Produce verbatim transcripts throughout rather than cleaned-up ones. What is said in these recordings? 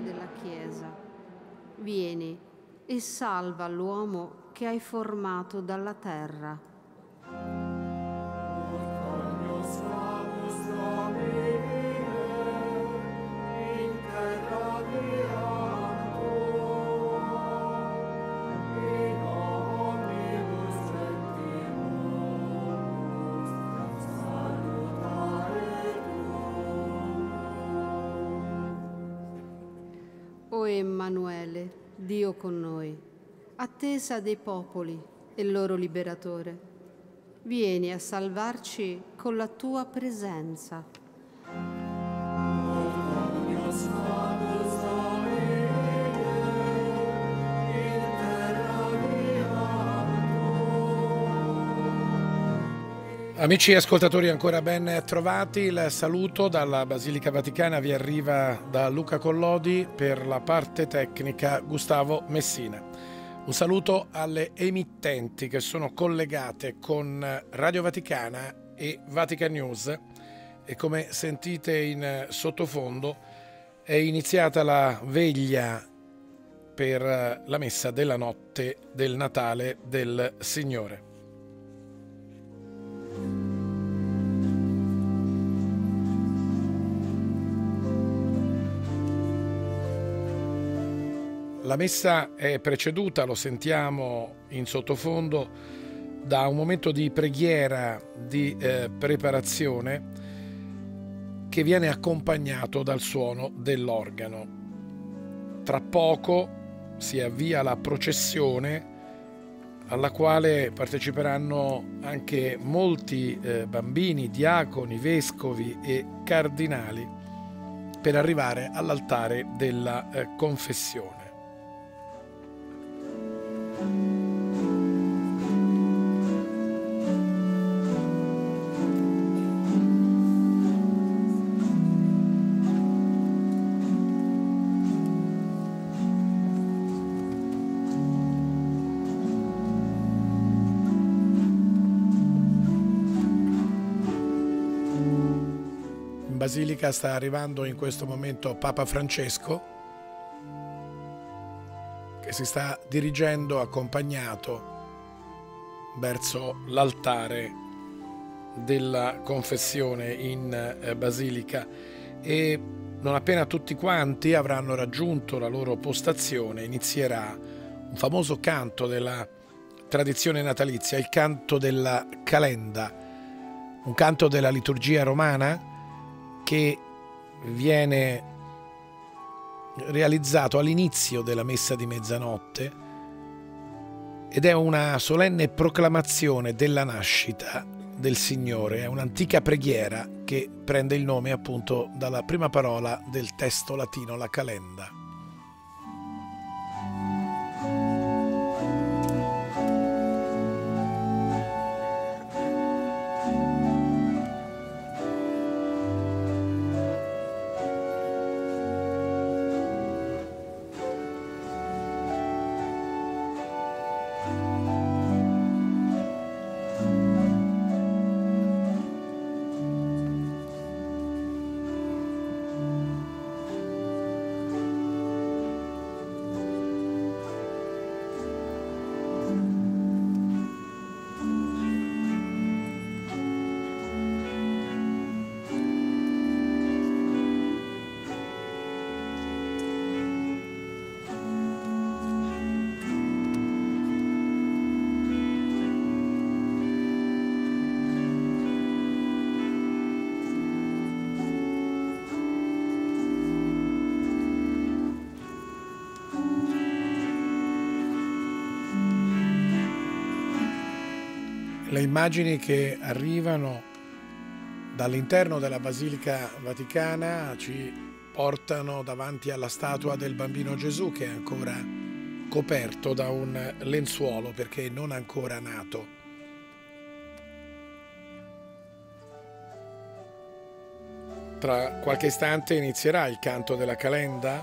della Chiesa. Vieni e salva l'uomo che hai formato dalla terra. O Emanuele, Dio con noi, attesa dei popoli e loro liberatore, vieni a salvarci con la tua presenza. Amici ascoltatori, ancora ben trovati. Il saluto dalla Basilica Vaticana vi arriva da Luca Collodi, per la parte tecnica Gustavo Messina. Un saluto alle emittenti che sono collegate con Radio Vaticana e Vatican News, e come sentite in sottofondo è iniziata la veglia per la messa della notte del Natale del Signore. La messa è preceduta, lo sentiamo in sottofondo, da un momento di preghiera, di eh, preparazione, che viene accompagnato dal suono dell'organo. Tra poco si avvia la processione, alla quale parteciperanno anche molti eh, bambini, diaconi, vescovi e cardinali, per arrivare all'altare della eh, confessione. In Basilica sta arrivando in questo momento Papa Francesco, che si sta dirigendo accompagnato verso l'altare della confessione in Basilica, e non appena tutti quanti avranno raggiunto la loro postazione inizierà un famoso canto della tradizione natalizia, il canto della calenda, un canto della liturgia romana che viene realizzato all'inizio della messa di mezzanotte ed è una solenne proclamazione della nascita del Signore. È un'antica preghiera che prende il nome appunto dalla prima parola del testo latino, la calenda. Le immagini che arrivano dall'interno della Basilica Vaticana ci portano davanti alla statua del Bambino Gesù, che è ancora coperto da un lenzuolo perché non ancora nato. Tra qualche istante inizierà il canto della calenda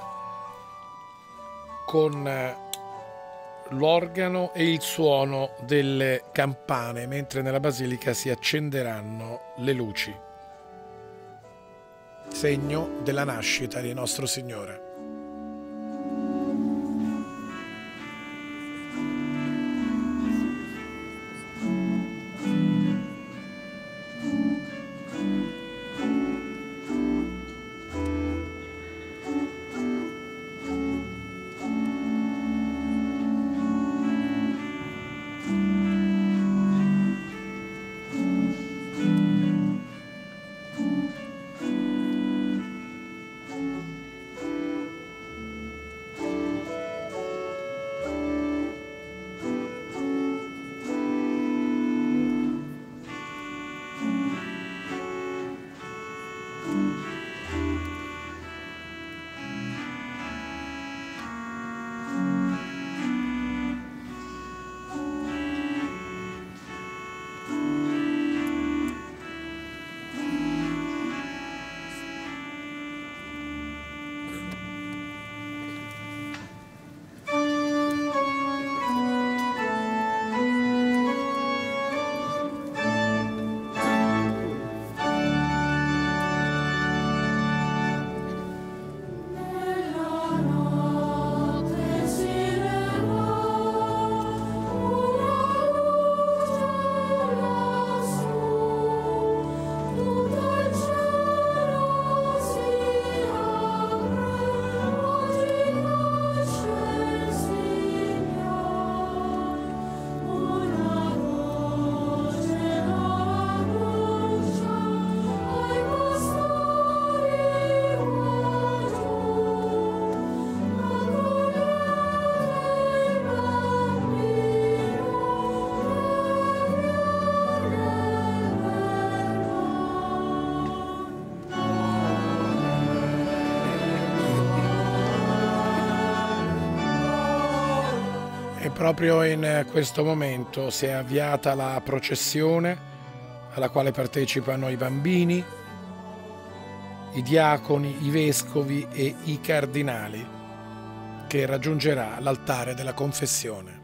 con l'organo e il suono delle campane, mentre nella basilica si accenderanno le luci, segno della nascita di nostro Signore. proprio in questo momento si è avviata la processione alla quale partecipano i bambini, i diaconi, i vescovi e i cardinali, che raggiungerà l'altare della confessione.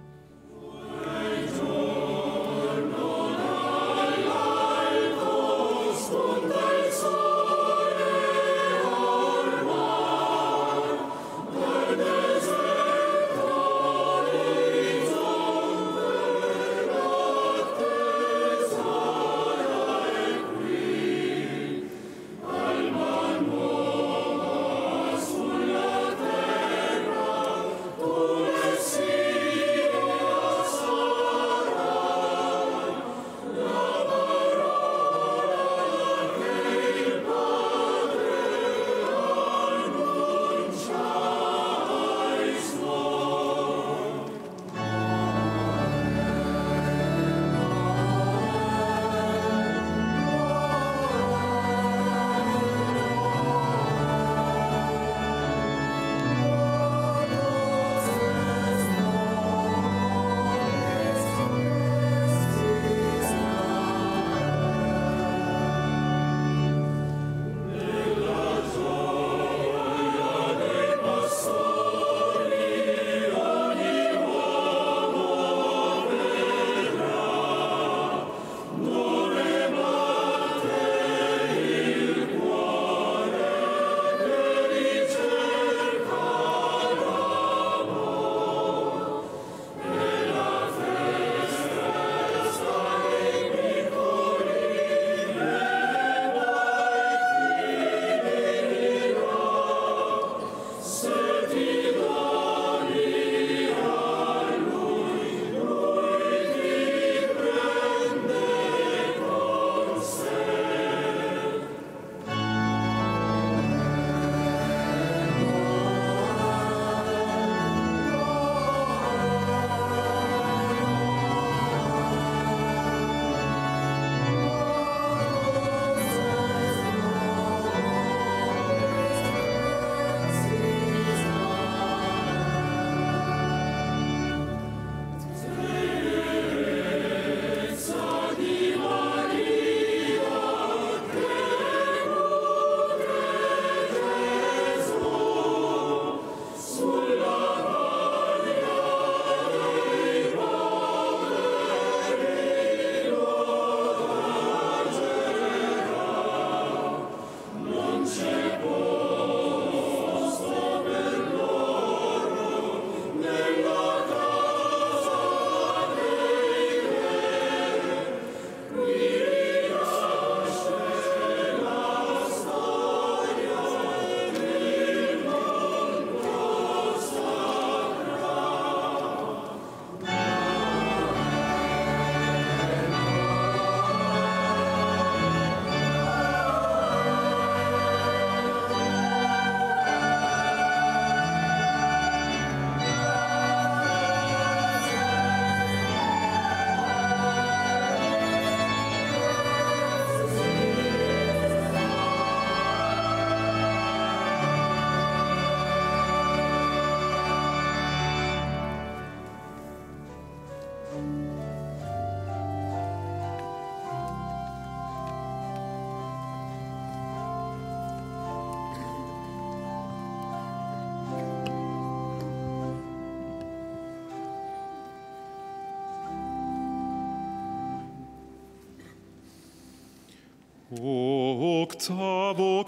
Octavo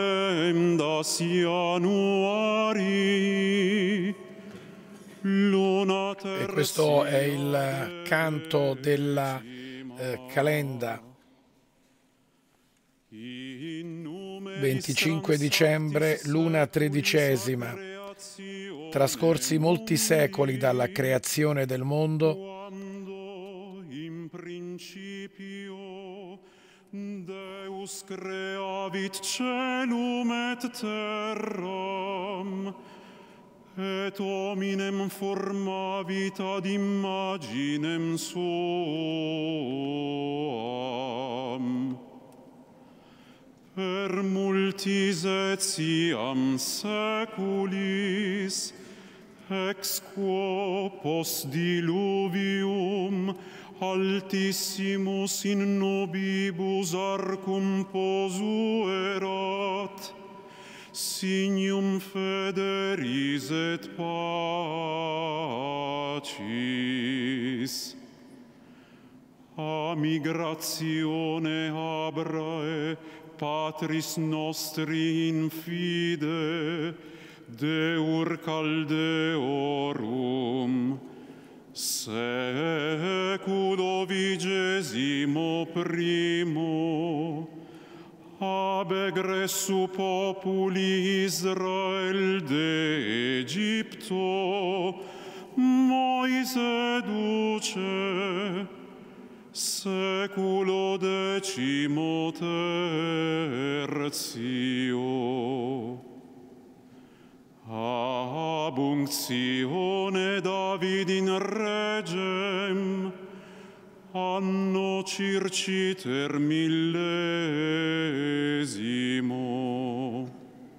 calendas Januari, luna e questo è il canto della eh, calenda. venticinque dicembre, luna tredicesima. Trascorsi molti secoli dalla creazione del mondo, Deus creavit celum et terram, et hominem formavit ad imaginem suam. Per multis etiam seculis, ex quo post diluvium altissimus in nobibus arcum posuerat, signum federis et pacis. A migratione Abrae, Patris nostri in fide, Deur Caldeorum, seculo vigesimo primo, ab egressu populi Israel de Egypto, Moise duce, seculo decimo tertio. Ab unctione David in regem, anno circiter millesimo.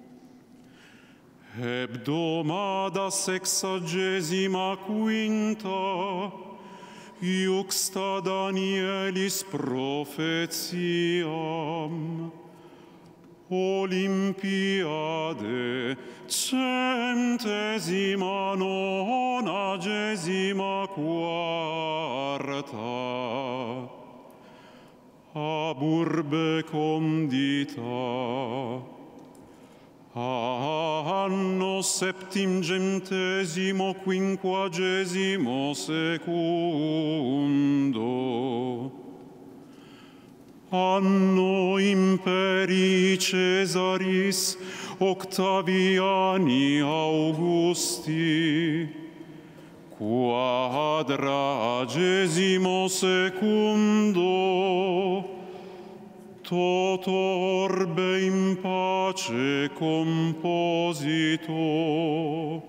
Hebdomada sexagesima quinta, iuxta Danielis profetiam, Olympiade centesima nonagesima quarta, ab urbe condita, anno septimgentesimo quinquagesimo secundo, anno imperii Caesaris Octaviani Augusti, quadragesimo secundo, toto orbe in pace composito.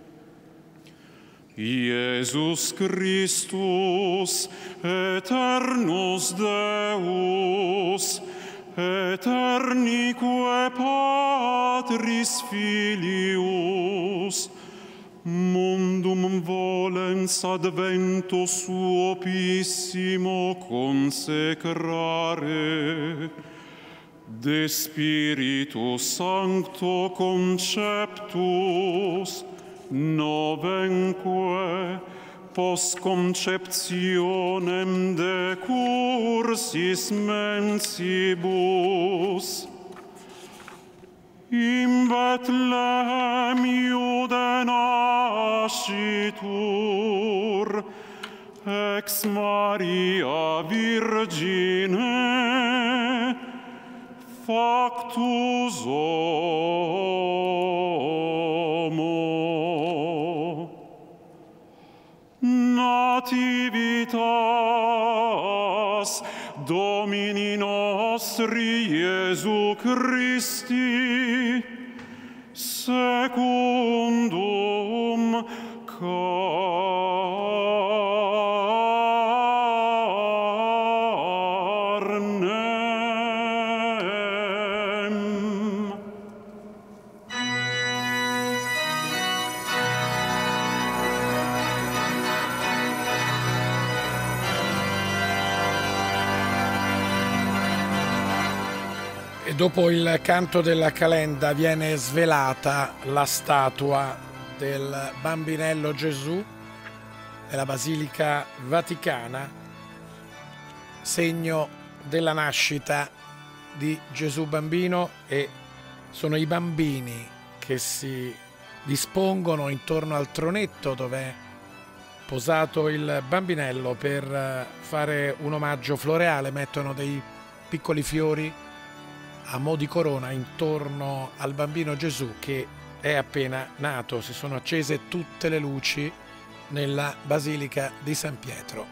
Iesus Christus, eternus Deus, eternique Patris Filius, mundum volens advento suo pissimo consecrare, de Spiritu Sancto conceptus, novenque post conceptionem decursis mensibus, in Bethlehem Iude nascitur, ex Maria Virgine, factus homo. Nativitas Domini nostri Iesu Christi, secundum carnem. E dopo il canto della calenda viene svelata la statua del bambinello Gesù nella Basilica Vaticana, segno della nascita di Gesù bambino, e sono i bambini che si dispongono intorno al tronetto dove è posato il bambinello per fare un omaggio floreale, mettono dei piccoli fiori a mo' di corona intorno al bambino Gesù che è appena nato. Si sono accese tutte le luci nella Basilica di San Pietro.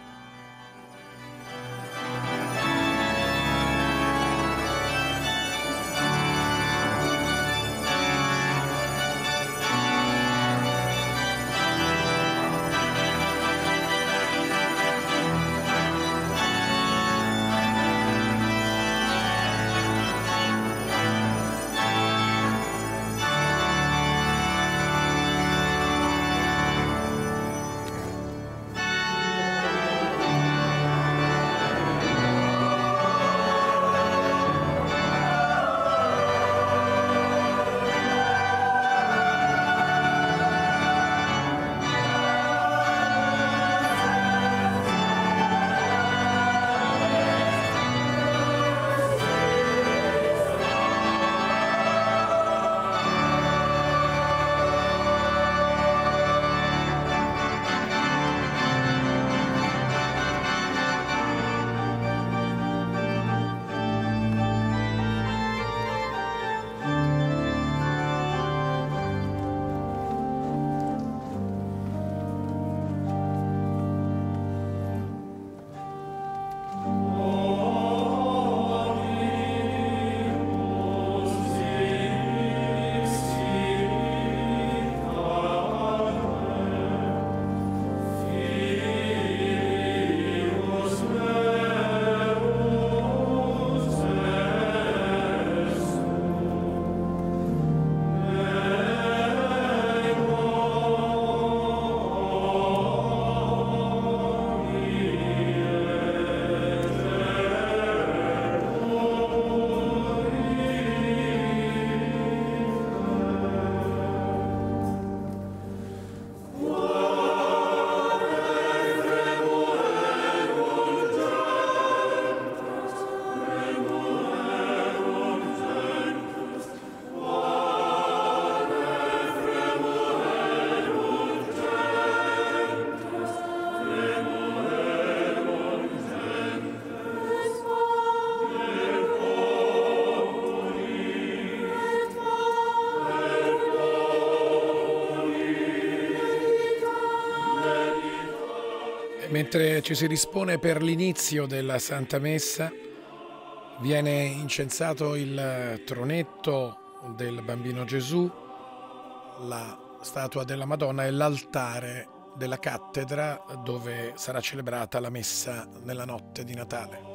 Mentre ci si dispone per l'inizio della Santa Messa, viene incensato il tronetto del Bambino Gesù, la statua della Madonna e l'altare della cattedra dove sarà celebrata la Messa nella notte di Natale.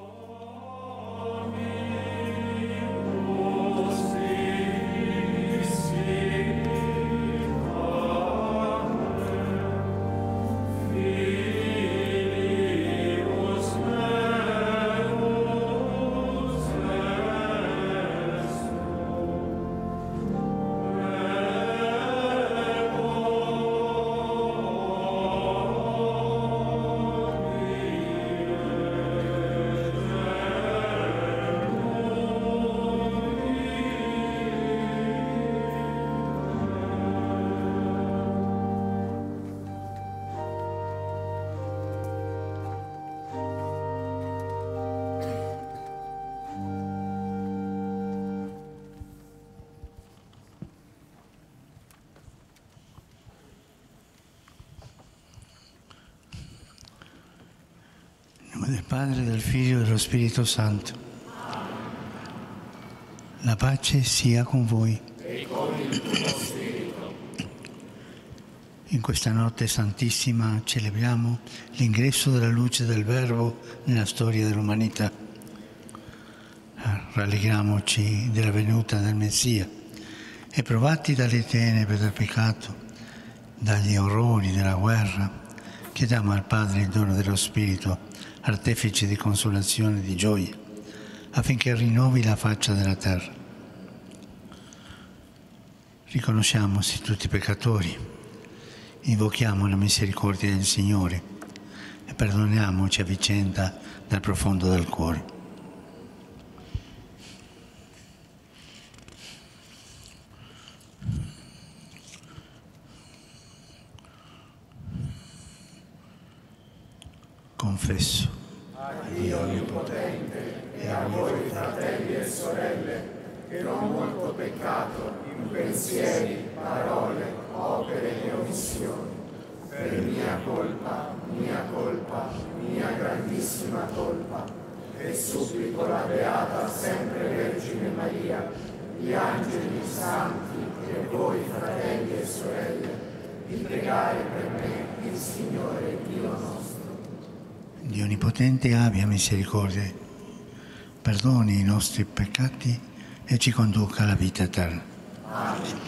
Del Padre, del Figlio e dello Spirito Santo. La pace sia con voi. E con il tuo spirito. In questa notte santissima celebriamo l'ingresso della luce del Verbo nella storia dell'umanità. Rallegriamoci della venuta del Messia e provati dalle tenebre del peccato, dagli orrori della guerra, chiediamo al Padre il dono dello Spirito, artefice di consolazione e di gioia, affinché rinnovi la faccia della terra. Riconosciamoci tutti peccatori, invochiamo la misericordia del Signore e perdoniamoci a vicenda dal profondo del cuore. Confesso a Dio Onnipotente e a voi fratelli e sorelle che non ho molto peccato in pensieri, parole, opere e omissioni. Per mia colpa, mia colpa, mia grandissima colpa. E supplico la Beata sempre Vergine Maria, gli angeli, i santi e voi fratelli e sorelle, di pregare per me il Signore Dio nostro. Dio Onnipotente abbia misericordia, perdoni i nostri peccati e ci conduca alla vita eterna. Amen.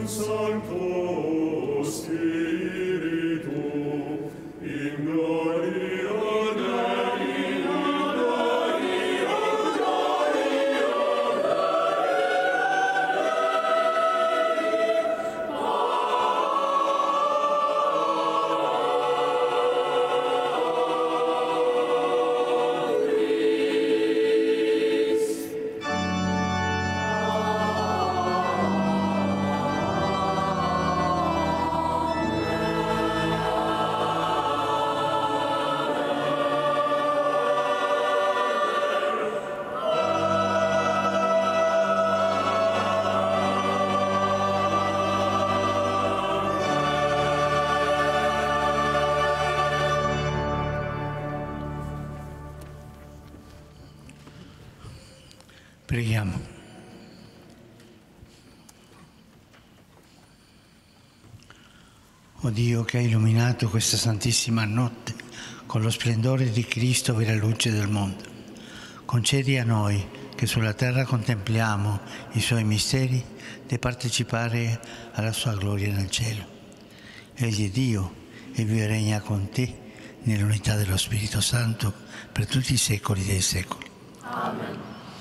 Santo Spiritu, in gloria Dei, gloria, Preghiamo. O Dio, che hai illuminato questa santissima notte con lo splendore di Cristo, vera luce del mondo, concedi a noi, che sulla terra contempliamo i Suoi misteri, di partecipare alla Sua gloria nel cielo. Egli è Dio e vive e regna con te nell'unità dello Spirito Santo per tutti i secoli dei secoli. Amen.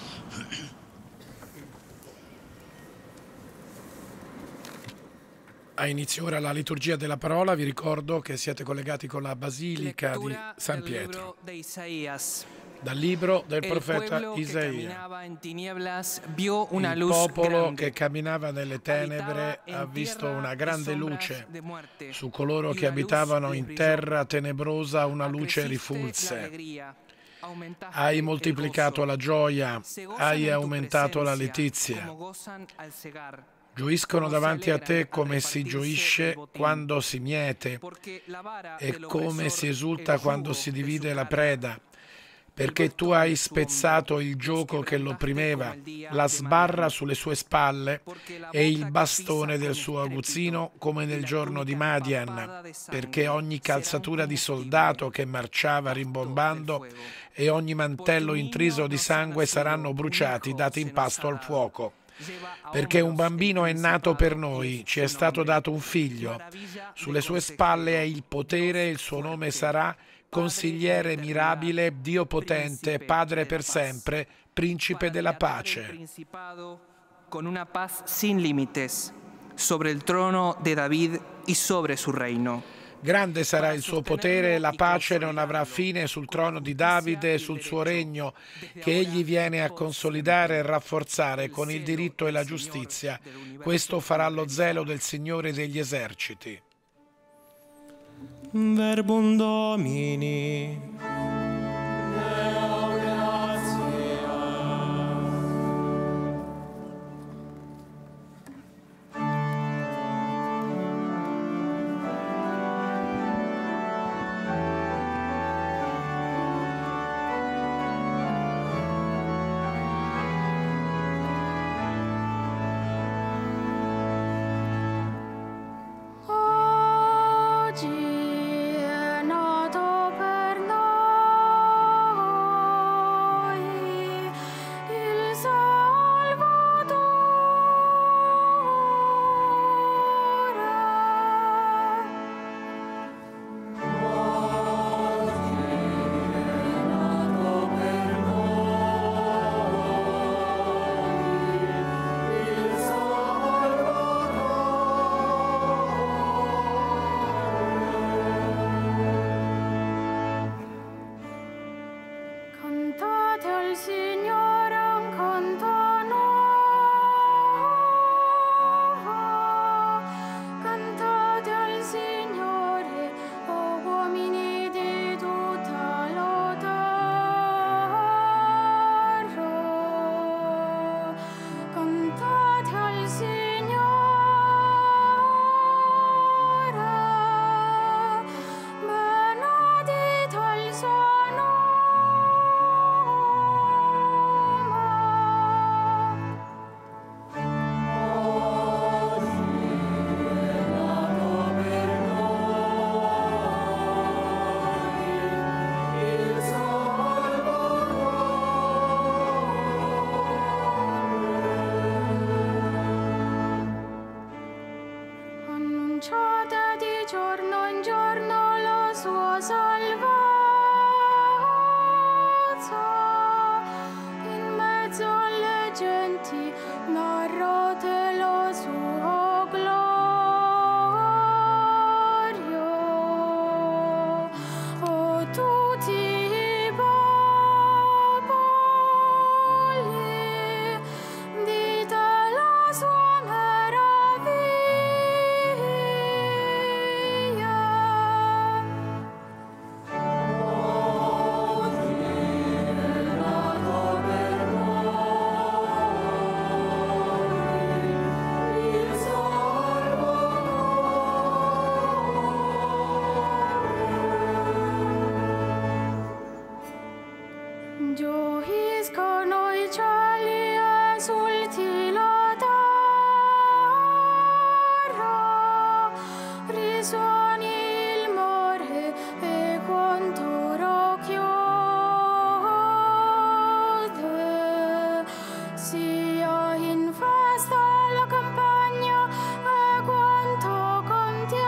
A inizio ora la liturgia della parola. Vi ricordo che siete collegati con la Basilica di San Pietro. Dal libro del profeta Isaia. Il popolo che camminava nelle tenebre ha visto una grande luce. Su coloro che abitavano in terra tenebrosa una luce rifulse. Hai moltiplicato la gioia, hai aumentato la letizia. Gioiscono davanti a te come si gioisce quando si miete e come si esulta quando si divide la preda, perché tu hai spezzato il gioco che lo opprimeva, la sbarra sulle sue spalle e il bastone del suo aguzzino come nel giorno di Madian, perché ogni calzatura di soldato che marciava rimbombando e ogni mantello intriso di sangue saranno bruciati, dati in pasto al fuoco. Perché un bambino è nato per noi, ci è stato dato un figlio, sulle sue spalle è il potere, il suo nome sarà Consigliere mirabile, Dio potente, Padre per sempre, Principe della pace. Con una paz sin límites, sobre il trono di David e sobre su reino. Grande sarà il suo potere, la pace non avrà fine sul trono di Davide e sul suo regno, che egli viene a consolidare e rafforzare con il diritto e la giustizia. Questo farà lo zelo del Signore degli eserciti. Verbum Domini. Oggi è nato per noi risuoni il mare e quanto racchiude, sia in festa la campagna e quanto contiene.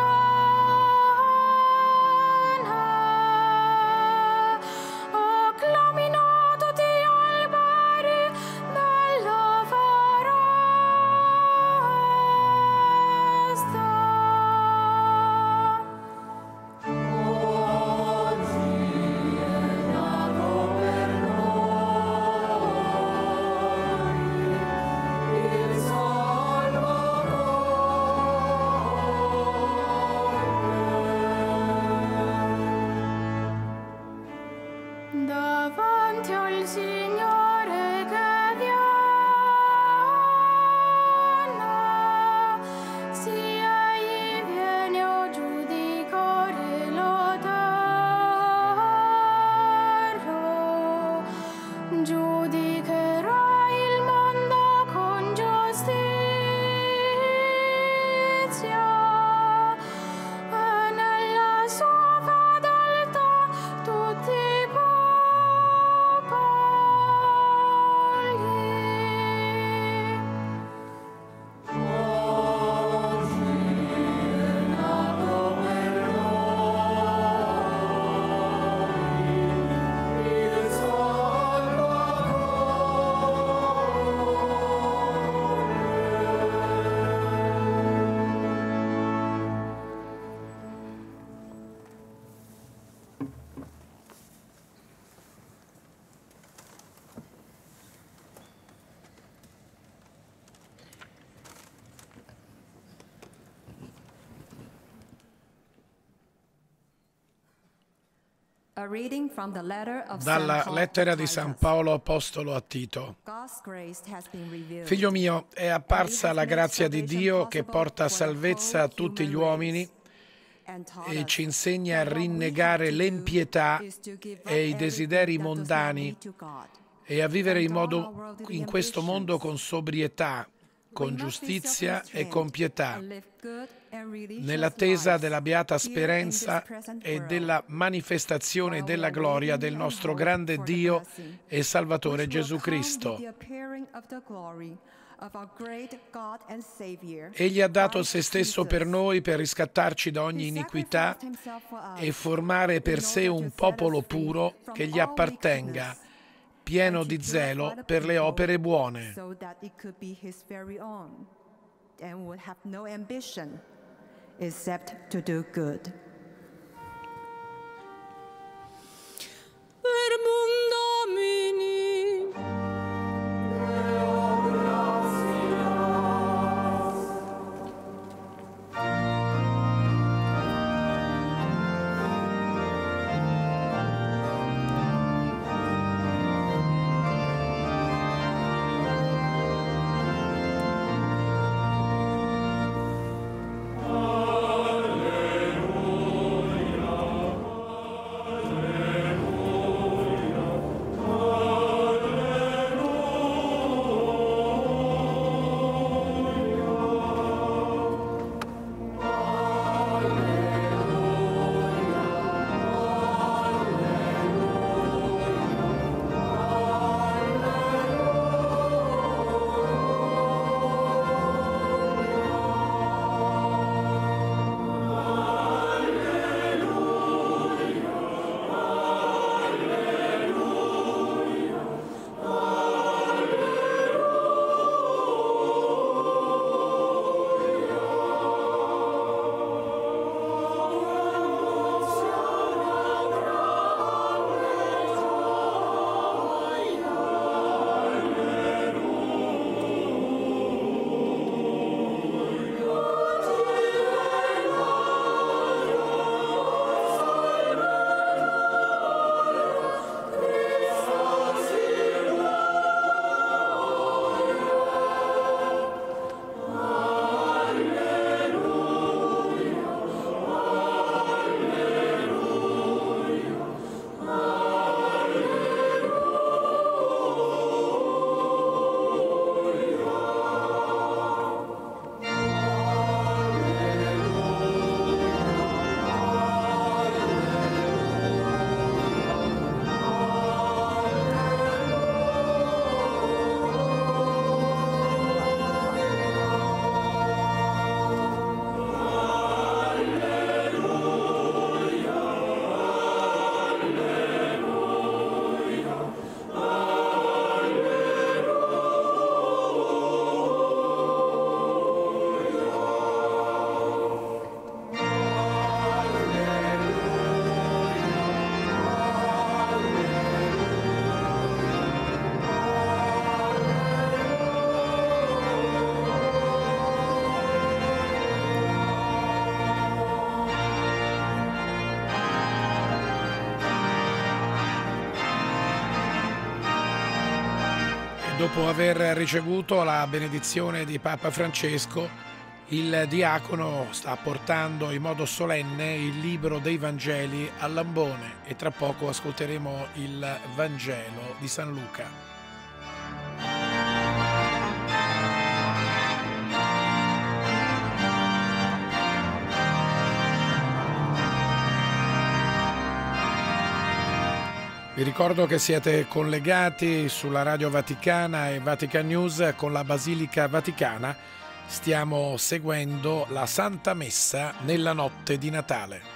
Acclamino tutti gli alberi della foresta. Davanti al Signore che viene, si egli viene a giudicare la terra, giudicherà il mondo con giustizia e nella sua fedeltà tutti i popoli. A reading from the letter of Dalla Saint Paul lettera to di San Titus. Paolo Apostolo a Tito. God's grace has been revealed. Figlio mio, è apparsa la grazia di Dio che porta salvezza a tutti gli uomini e ci insegna a rinnegare l'empietà e i desideri mondani e a vivere in, modo, in questo mondo con sobrietà, con giustizia e con pietà, nell'attesa della beata speranza e della manifestazione della gloria del nostro grande Dio e Salvatore Gesù Cristo. Egli ha dato se stesso per noi per riscattarci da ogni iniquità e formare per sé un popolo puro che gli appartenga, pieno di zelo per le opere buone. Except to do good. Per Domini. Alleluia. Dopo aver ricevuto la benedizione di Papa Francesco, il diacono sta portando in modo solenne il libro dei Vangeli a Lambone e tra poco ascolteremo il Vangelo di San Luca. Vi ricordo che siete collegati sulla Radio Vaticana e Vatican News con la Basilica Vaticana. Stiamo seguendo la Santa Messa nella notte di Natale.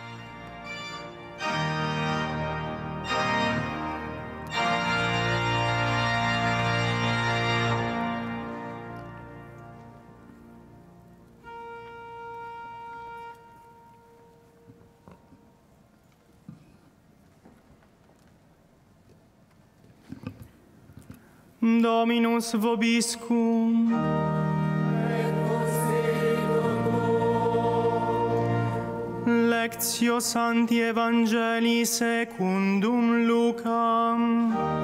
Dominus vobiscum. Lectio Sancti Evangelii secundum Lucam.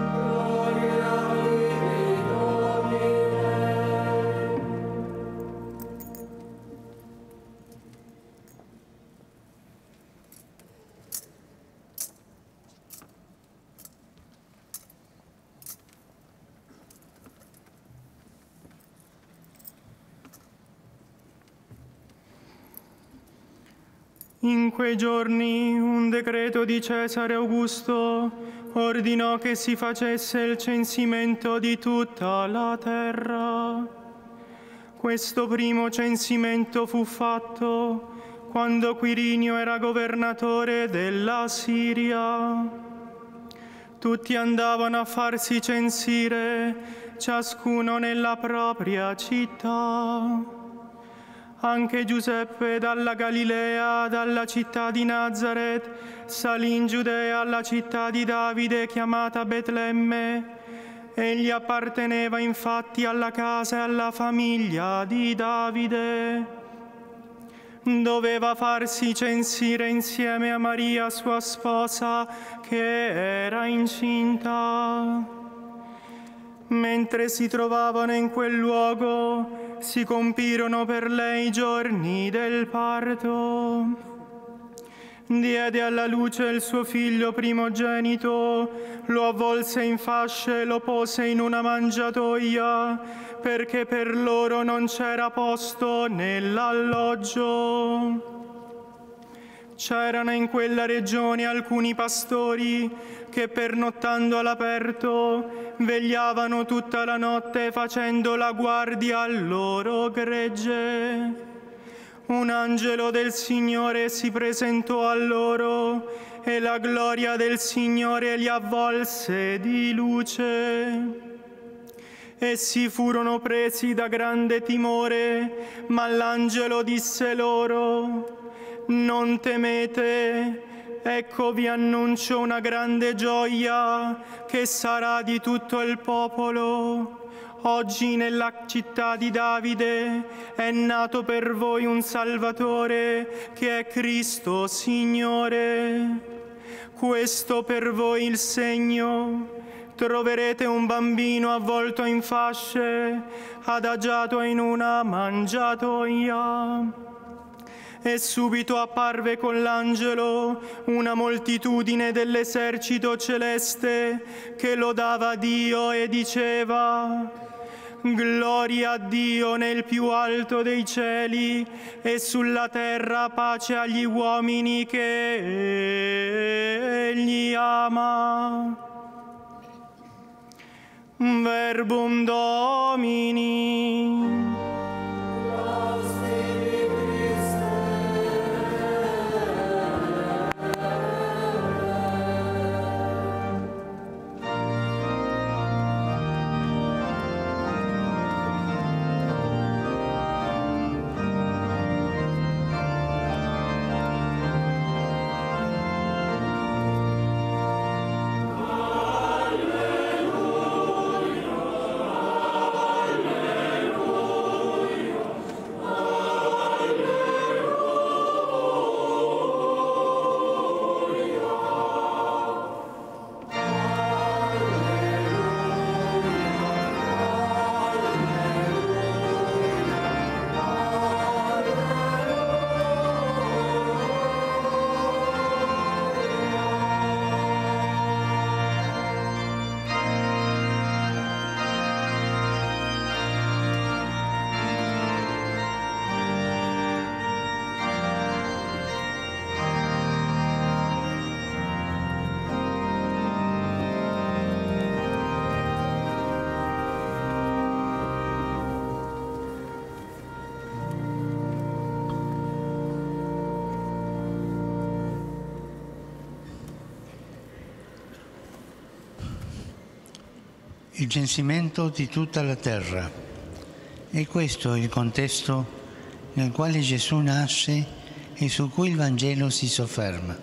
In quei giorni un decreto di Cesare Augusto ordinò che si facesse il censimento di tutta la terra. Questo primo censimento fu fatto quando Quirinio era governatore della Siria. Tutti andavano a farsi censire, ciascuno nella propria città. Anche Giuseppe dalla Galilea, dalla città di Nazaret, salì in Giudea alla città di Davide chiamata Betlemme. Egli apparteneva infatti alla casa e alla famiglia di Davide. Doveva farsi censire insieme a Maria, sua sposa, che era incinta. Mentre si trovavano in quel luogo, si compirono per lei i giorni del parto. Diede alla luce il suo figlio primogenito, lo avvolse in fasce e lo pose in una mangiatoia, perché per loro non c'era posto nell'alloggio. C'erano in quella regione alcuni pastori che, pernottando all'aperto, vegliavano tutta la notte facendo la guardia al loro gregge. Un angelo del Signore si presentò a loro e la gloria del Signore li avvolse di luce. Essi furono presi da grande timore, ma l'angelo disse loro: «Non temete, ecco vi annuncio una grande gioia che sarà di tutto il popolo. Oggi nella città di Davide è nato per voi un Salvatore che è Cristo Signore. Questo per voi il segno: troverete un bambino avvolto in fasce, adagiato in una mangiatoia». E subito apparve con l'angelo una moltitudine dell'esercito celeste che lodava Dio e diceva: «Gloria a Dio nel più alto dei cieli e sulla terra pace agli uomini che Egli ama». Verbum Domini. Alleluia, alleluia. il censimento di tutta la terra. E questo è il contesto nel quale Gesù nasce e su cui il Vangelo si sofferma.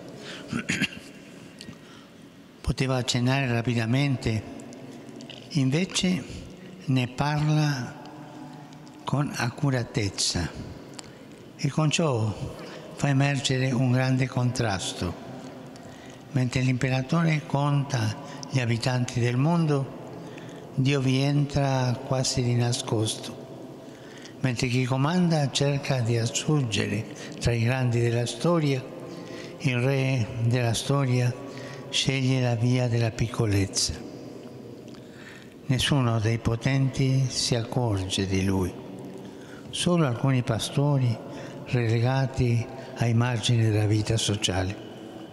Poteva accennare rapidamente, invece ne parla con accuratezza e con ciò fa emergere un grande contrasto. Mentre l'imperatore conta gli abitanti del mondo, Dio vi entra quasi di nascosto, mentre chi comanda cerca di assurgere tra i grandi della storia, il re della storia sceglie la via della piccolezza. Nessuno dei potenti si accorge di lui, solo alcuni pastori relegati ai margini della vita sociale.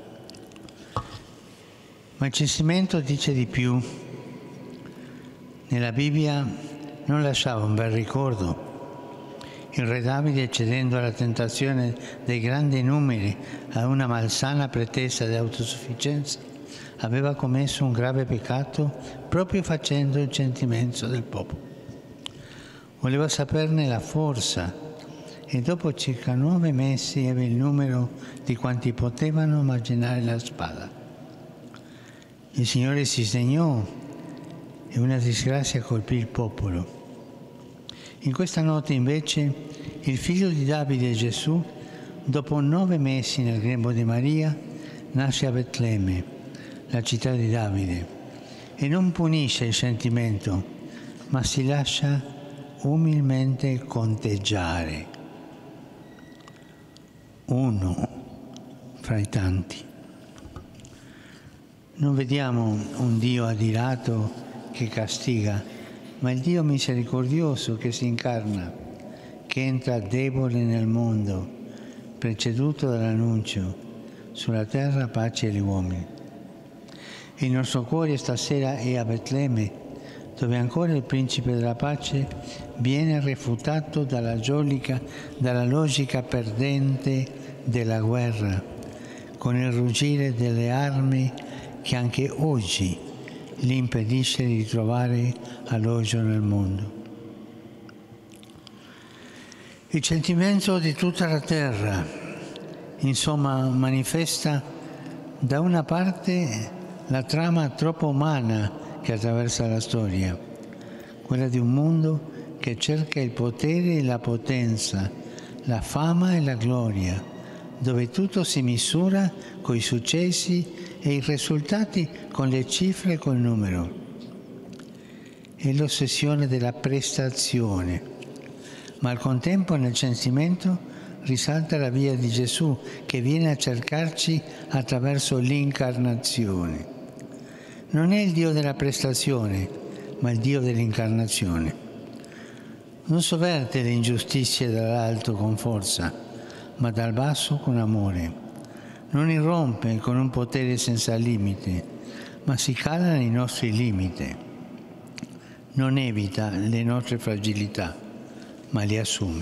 Ma il censimento dice di più. Nella Bibbia non lasciava un bel ricordo. Il re Davide, cedendo alla tentazione dei grandi numeri, a una malsana pretesa di autosufficienza, aveva commesso un grave peccato proprio facendo il censimento del popolo. Voleva saperne la forza e dopo circa nove mesi ebbe il numero di quanti potevano marginare la spada. Il Signore si sdegnò e una disgrazia colpì il popolo. In questa notte invece il figlio di Davide, Gesù, dopo nove mesi nel grembo di Maria, nasce a Betlemme, la città di Davide, e non punisce il sentimento, ma si lascia umilmente conteggiare. Uno fra i tanti. Non vediamo un Dio adirato che castiga, ma il Dio misericordioso che si incarna, che entra debole nel mondo, preceduto dall'annuncio: sulla terra pace agli uomini. Il nostro cuore stasera è a Betlemme, dove ancora il principe della pace viene refutato dalla logica, dalla logica perdente della guerra, con il ruggire delle armi che anche oggi gli impedisce di trovare alloggio nel mondo. Il sentimento di tutta la terra, insomma, manifesta da una parte la trama troppo umana che attraversa la storia, quella di un mondo che cerca il potere e la potenza, la fama e la gloria, dove tutto si misura con i successi e i risultati con le cifre e col numero. È l'ossessione della prestazione, ma al contempo nel censimento risalta la via di Gesù che viene a cercarci attraverso l'incarnazione. Non è il Dio della prestazione, ma il Dio dell'incarnazione. Non sovverte le ingiustizie dall'alto con forza, ma dal basso con amore. Non irrompe con un potere senza limite, ma si cala nei nostri limiti. Non evita le nostre fragilità, ma li assume.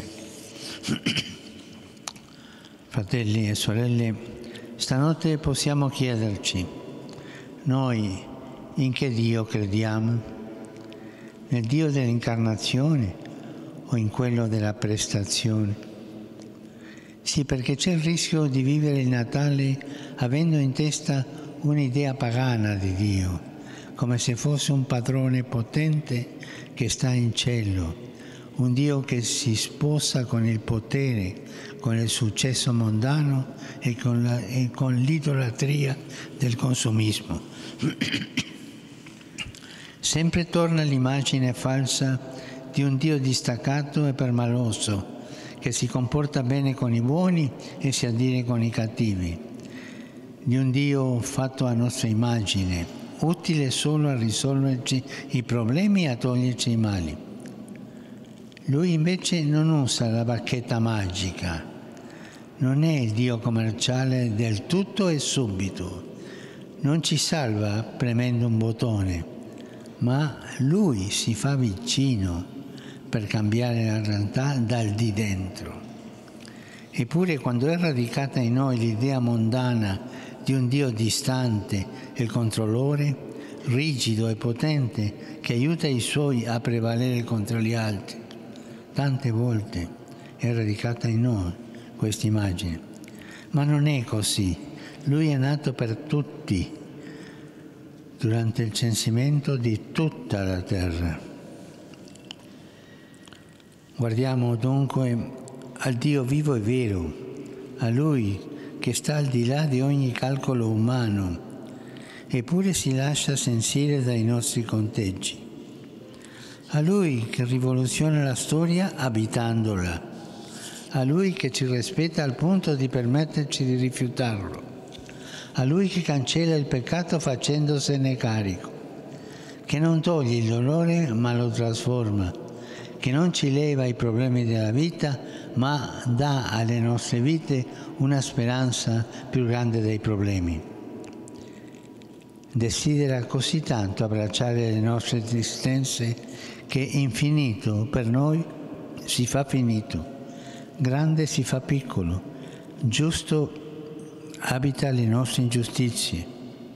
Fratelli e sorelle, stanotte possiamo chiederci: noi in che Dio crediamo? Nel Dio dell'incarnazione o in quello della prestazione? Sì, perché c'è il rischio di vivere il Natale avendo in testa un'idea pagana di Dio, come se fosse un padrone potente che sta in cielo, un Dio che si sposa con il potere, con il successo mondano e con, la, e con l'idolatria del consumismo. Sempre torna l'immagine falsa di un Dio distaccato e permaloso, che si comporta bene con i buoni e si addire con i cattivi, di un Dio fatto a nostra immagine, utile solo a risolverci i problemi e a toglierci i mali. Lui invece non usa la bacchetta magica, non è il Dio commerciale del tutto e subito, non ci salva premendo un bottone, ma Lui si fa vicino per cambiare la realtà dal di dentro. Eppure quando è radicata in noi l'idea mondana di un Dio distante e controllore, rigido e potente che aiuta i suoi a prevalere contro gli altri. Tante volte è radicata in noi questa immagine, ma non è così. Lui è nato per tutti durante il censimento di tutta la terra. Guardiamo dunque al Dio vivo e vero, a Lui che sta al di là di ogni calcolo umano, eppure si lascia sentire dai nostri conteggi. A Lui che rivoluziona la storia abitandola, a Lui che ci rispetta al punto di permetterci di rifiutarlo, a Lui che cancella il peccato facendosene carico, che non toglie il dolore ma lo trasforma, che non ci leva i problemi della vita ma dà alle nostre vite una speranza più grande dei problemi. Desidera così tanto abbracciare le nostre esistenze che infinito per noi si fa finito, grande si fa piccolo, giusto abita le nostre ingiustizie.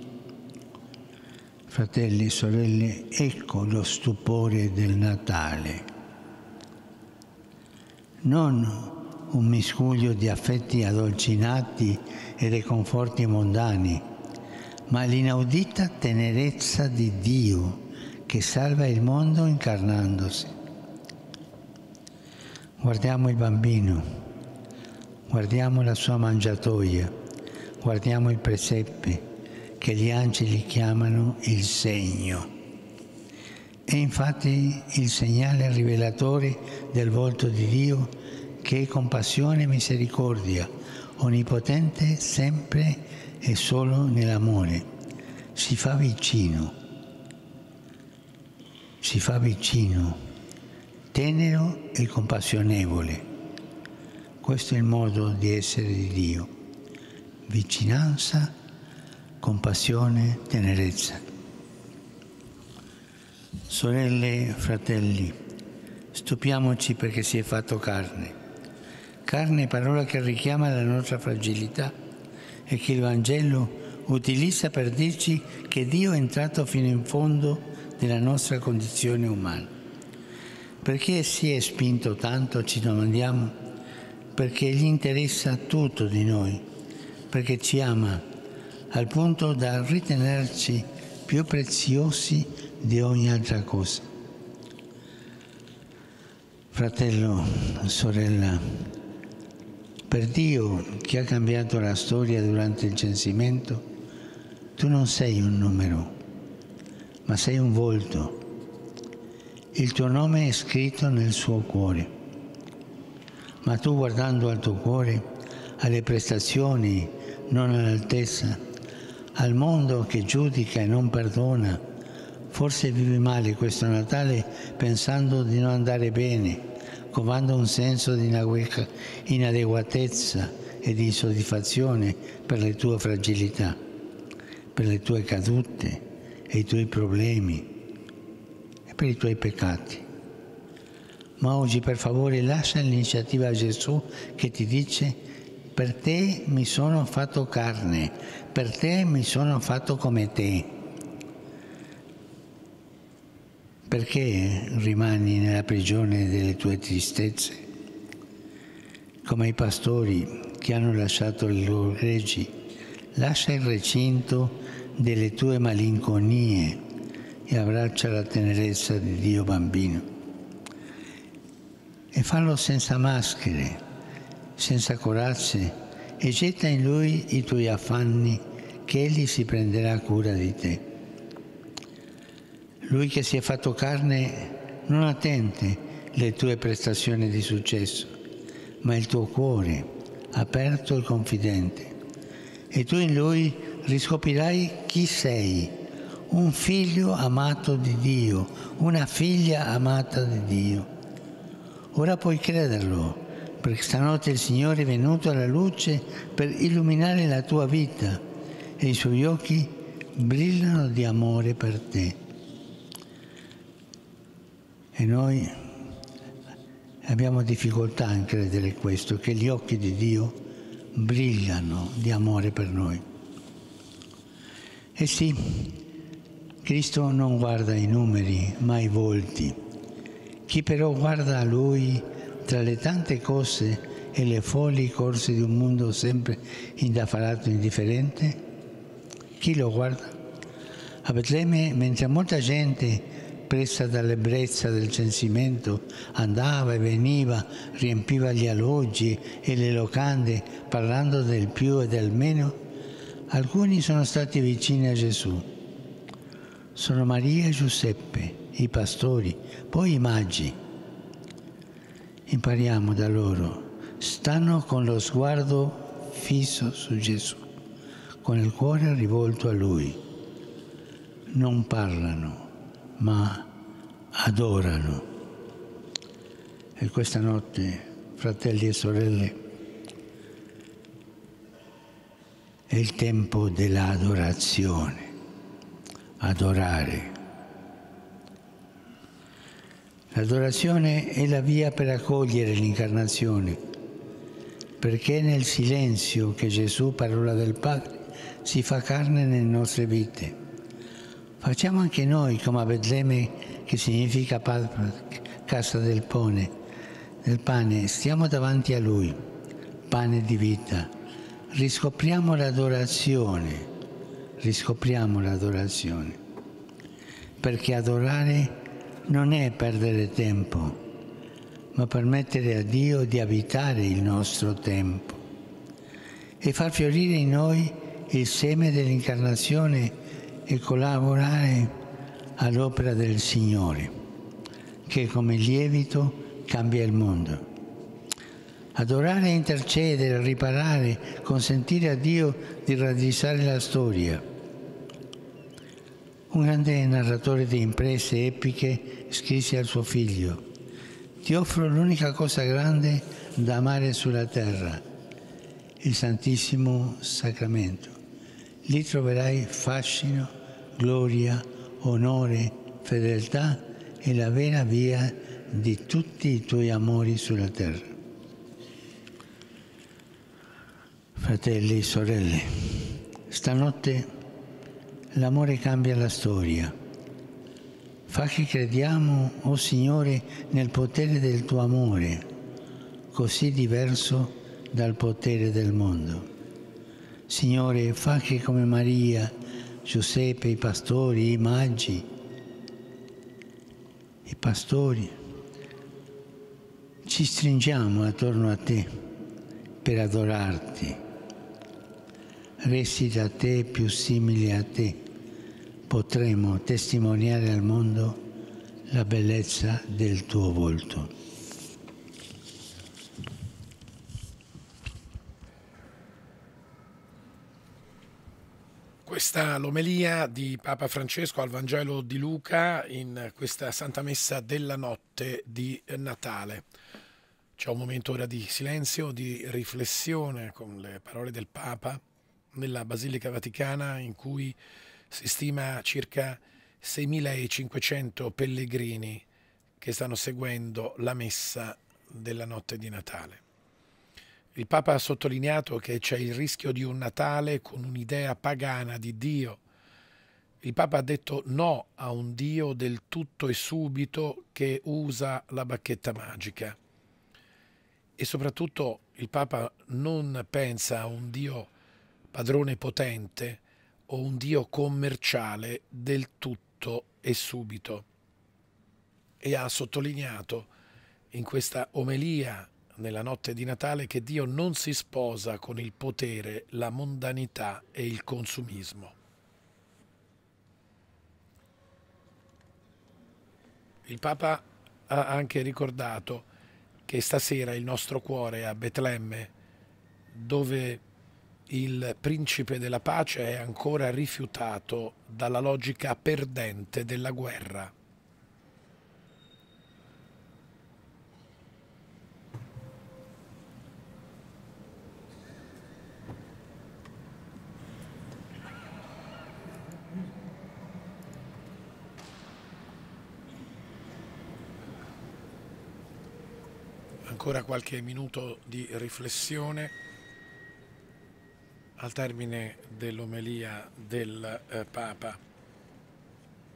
Fratelli e sorelle, ecco lo stupore del Natale. Non un miscuglio di affetti addolcinati e di conforti mondani, ma l'inaudita tenerezza di Dio che salva il mondo incarnandosi. Guardiamo il bambino, guardiamo la sua mangiatoia, guardiamo il presepe che gli angeli chiamano il segno. È infatti il segnale rivelatore del volto di Dio che è compassione e misericordia, onnipotente sempre e solo nell'amore. Si fa vicino, si fa vicino, tenero e compassionevole. Questo è il modo di essere di Dio: vicinanza, compassione, tenerezza. Sorelle, fratelli, stupiamoci perché si è fatto carne. Carne è parola che richiama la nostra fragilità e che il Vangelo utilizza per dirci che Dio è entrato fino in fondo della nostra condizione umana. Perché si è spinto tanto, ci domandiamo? Perché gli interessa tutto di noi, perché ci ama al punto da ritenerci più preziosi di ogni altra cosa. Fratello, sorella, per Dio che ha cambiato la storia durante il censimento, tu non sei un numero, ma sei un volto. Il tuo nome è scritto nel suo cuore. Ma tu, guardando al tuo cuore, alle prestazioni, non all'altezza, al mondo che giudica e non perdona, forse vivi male questo Natale pensando di non andare bene, covando un senso di inadeguatezza e di insoddisfazione per le tue fragilità, per le tue cadute e i tuoi problemi e per i tuoi peccati. Ma oggi, per favore, lascia l'iniziativa a Gesù che ti dice: per te mi sono fatto carne, per te mi sono fatto come te. Perché rimani nella prigione delle tue tristezze? Come i pastori che hanno lasciato i loro greggi, lascia il recinto delle tue malinconie e abbraccia la tenerezza di Dio bambino. E fallo senza maschere, senza corazze, e getta in Lui i tuoi affanni, che Egli si prenderà cura di te. Lui che si è fatto carne non attende le tue prestazioni di successo, ma il tuo cuore aperto e confidente. E tu in Lui riscoprirai chi sei, un figlio amato di Dio, una figlia amata di Dio. Ora puoi crederlo, perché stanotte il Signore è venuto alla luce per illuminare la tua vita e i suoi occhi brillano di amore per te. E noi abbiamo difficoltà a credere questo, che gli occhi di Dio brillano di amore per noi. E sì, Cristo non guarda i numeri, ma i volti. Chi però guarda a Lui tra le tante cose e le folli corse di un mondo sempre indaffarato e indifferente? Chi lo guarda? A Betlemme, mentre molta gente, presa dall'ebbrezza del censimento, andava e veniva, riempiva gli alloggi e le locande, parlando del più e del meno, alcuni sono stati vicini a Gesù. Sono Maria e Giuseppe, i pastori, poi i magi. Impariamo da loro. Stanno con lo sguardo fisso su Gesù, con il cuore rivolto a Lui. Non parlano, ma adorano. E questa notte, fratelli e sorelle, è il tempo dell'adorazione. Adorare. L'adorazione è la via per accogliere l'incarnazione, perché è nel silenzio che Gesù, parola del Padre, si fa carne nelle nostre vite. Facciamo anche noi come a Betlemme, che significa casa del pane, del pane, stiamo davanti a Lui, pane di vita. Riscopriamo l'adorazione, riscopriamo l'adorazione, perché adorare non è perdere tempo, ma permettere a Dio di abitare il nostro tempo e far fiorire in noi il seme dell'incarnazione e collaborare all'opera del Signore, che come lievito cambia il mondo. Adorare, intercedere, riparare, consentire a Dio di raddrizzare la storia. Un grande narratore di imprese epiche scrisse al suo figlio: «Ti offro l'unica cosa grande da amare sulla terra, il Santissimo Sacramento. Lì troverai fascino, gloria, onore, fedeltà e la vera via di tutti i tuoi amori sulla terra». Fratelli e sorelle, stanotte l'amore cambia la storia. Fa che crediamo, o oh Signore, nel potere del tuo amore, così diverso dal potere del mondo. Signore, fa che come Maria, Giuseppe, i pastori, i magi, i pastori, ci stringiamo attorno a te per adorarti. Resti da te più simili a te, potremo testimoniare al mondo la bellezza del tuo volto. Questa l'omelia di Papa Francesco al Vangelo di Luca in questa Santa Messa della notte di Natale. C'è un momento ora di silenzio, di riflessione con le parole del Papa nella Basilica Vaticana, in cui si stima circa seimilacinquecento pellegrini che stanno seguendo la messa della notte di Natale. Il Papa ha sottolineato che c'è il rischio di un Natale con un'idea pagana di Dio. Il Papa ha detto no a un Dio del tutto e subito che usa la bacchetta magica. E soprattutto il Papa non pensa a un Dio padrone potente o un Dio commerciale del tutto e subito. E ha sottolineato in questa omelia nella notte di Natale che Dio non si sposa con il potere, la mondanità e il consumismo. Il Papa ha anche ricordato che stasera il nostro cuore è a Betlemme, dove il principe della pace è ancora rifiutato dalla logica perdente della guerra. Ancora qualche minuto di riflessione al termine dell'omelia del eh, Papa.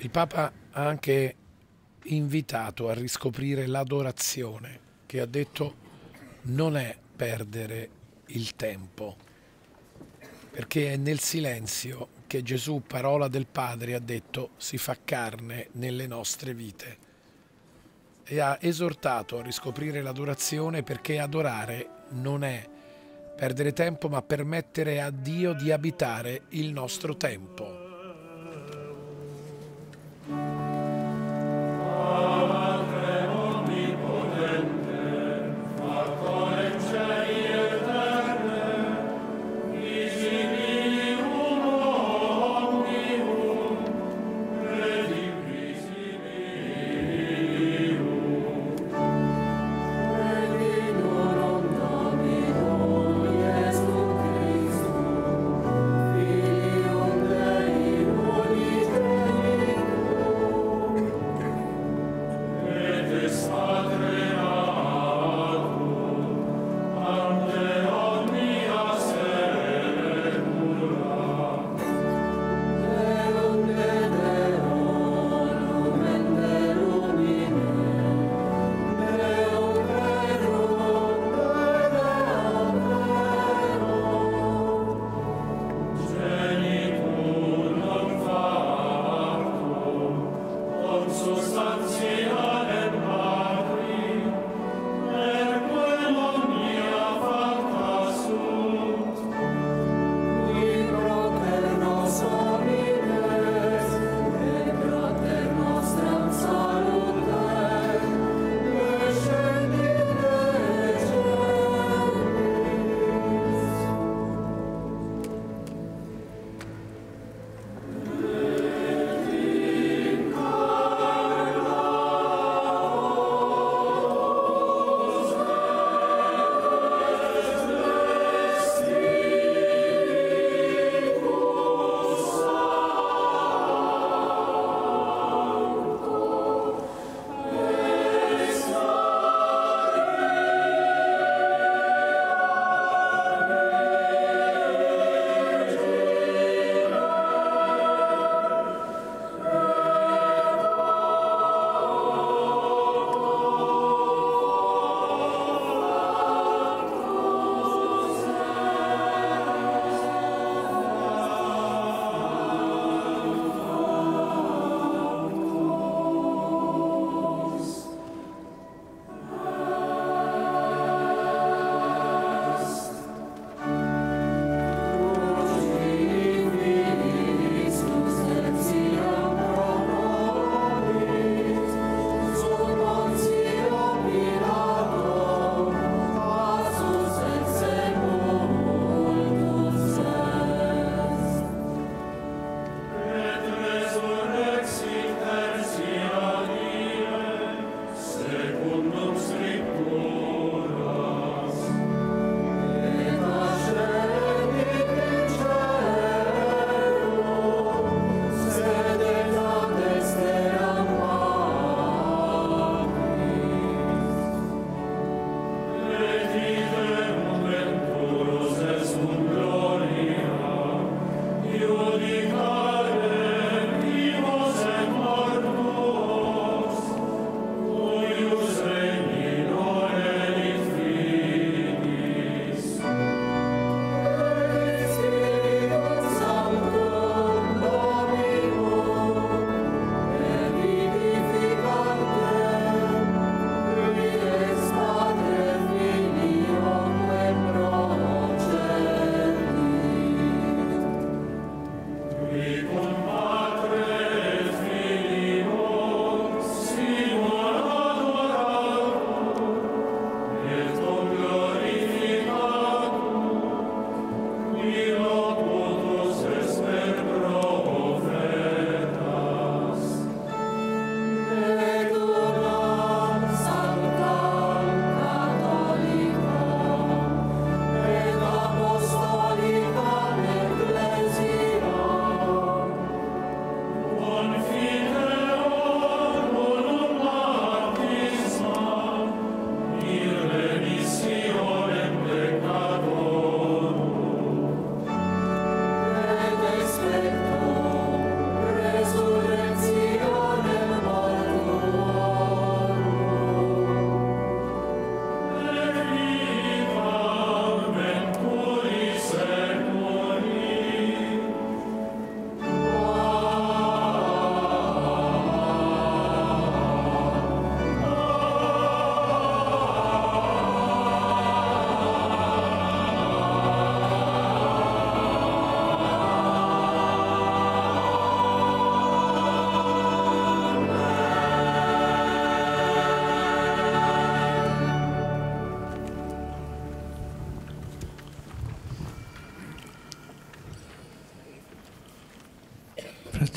Il Papa ha anche invitato a riscoprire l'adorazione, che ha detto non è perdere il tempo, perché è nel silenzio che Gesù, parola del Padre, ha detto si fa carne nelle nostre vite, e ha esortato a riscoprire l'adorazione, perché adorare non è perdere tempo, ma permettere a Dio di abitare il nostro tempo. Filium Dei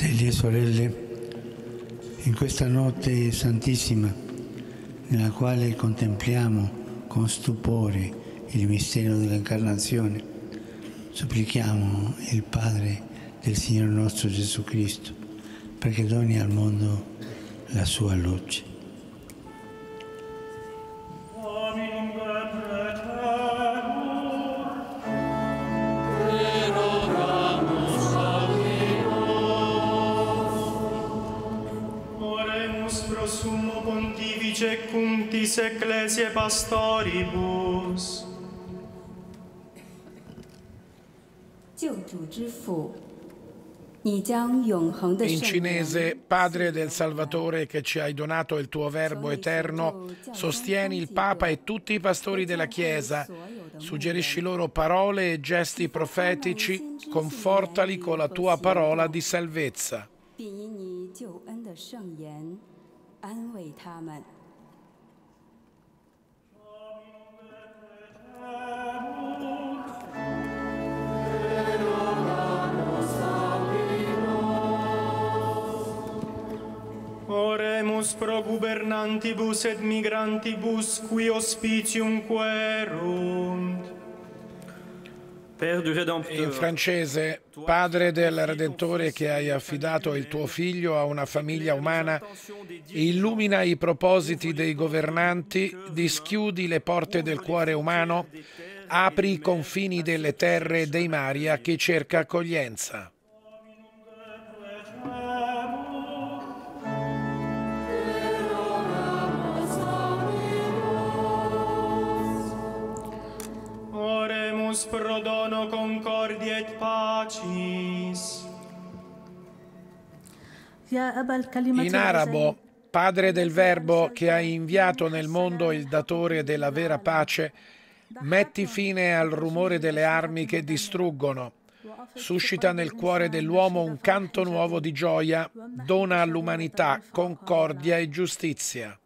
Fratelli e sorelle, in questa notte santissima, nella quale contempliamo con stupore il mistero dell'incarnazione, supplichiamo il Padre del Signore nostro Gesù Cristo perché doni al mondo la sua luce. Sumo Pontifice Cuntis Ecclesiae Pastoribus. In cinese, Padre del Salvatore che ci hai donato il tuo Verbo eterno, sostieni il Papa e tutti i pastori della Chiesa, suggerisci loro parole e gesti profetici, confortali con la tua parola di salvezza. Oremus pro gubernantibus et migrantibus qui hospitium querunt. In francese, Padre del Redentore che hai affidato il tuo Figlio a una famiglia umana, illumina i propositi dei governanti, dischiudi le porte del cuore umano, apri i confini delle terre e dei mari a chi cerca accoglienza. Oremus pro dono concordia et pacis. In arabo, Padre del Verbo che hai inviato nel mondo il datore della vera pace, metti fine al rumore delle armi che distruggono, suscita nel cuore dell'uomo un canto nuovo di gioia, dona all'umanità concordia e giustizia.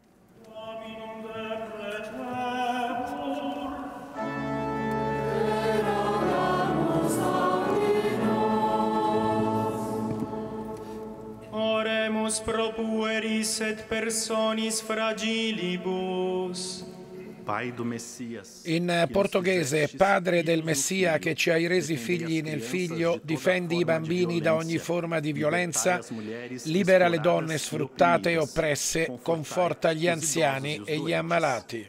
Oremus pro pueris et personis fragilibus. In portoghese, Padre del Messia che ci hai resi figli nel Figlio, difendi i bambini da ogni forma di violenza, libera le donne sfruttate e oppresse, conforta gli anziani e gli ammalati.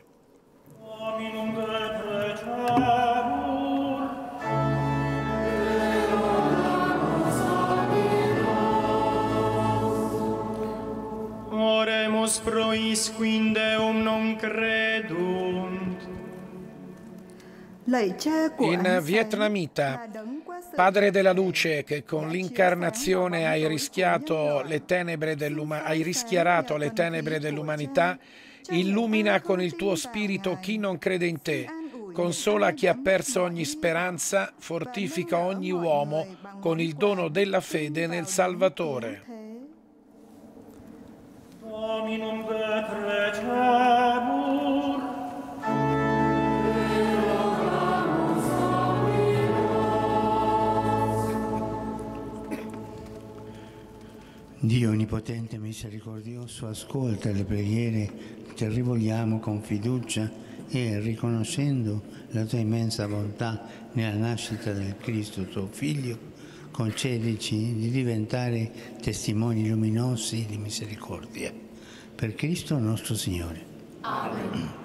Oremus pro isqui in Deum non credunt. In vietnamita, Padre della luce che con l'incarnazione hai rischiato le tenebre dell'uma- hai rischiarato le tenebre dell'umanità, illumina con il tuo spirito chi non crede in te, consola chi ha perso ogni speranza, fortifica ogni uomo con il dono della fede nel Salvatore. Dominum decretemur. Dio onnipotente e misericordioso, ascolta le preghiere che ti rivolgiamo con fiducia e, riconoscendo la tua immensa bontà nella nascita del Cristo, tuo Figlio, concedici di diventare testimoni luminosi di misericordia. Per Cristo nostro Signore. Amen.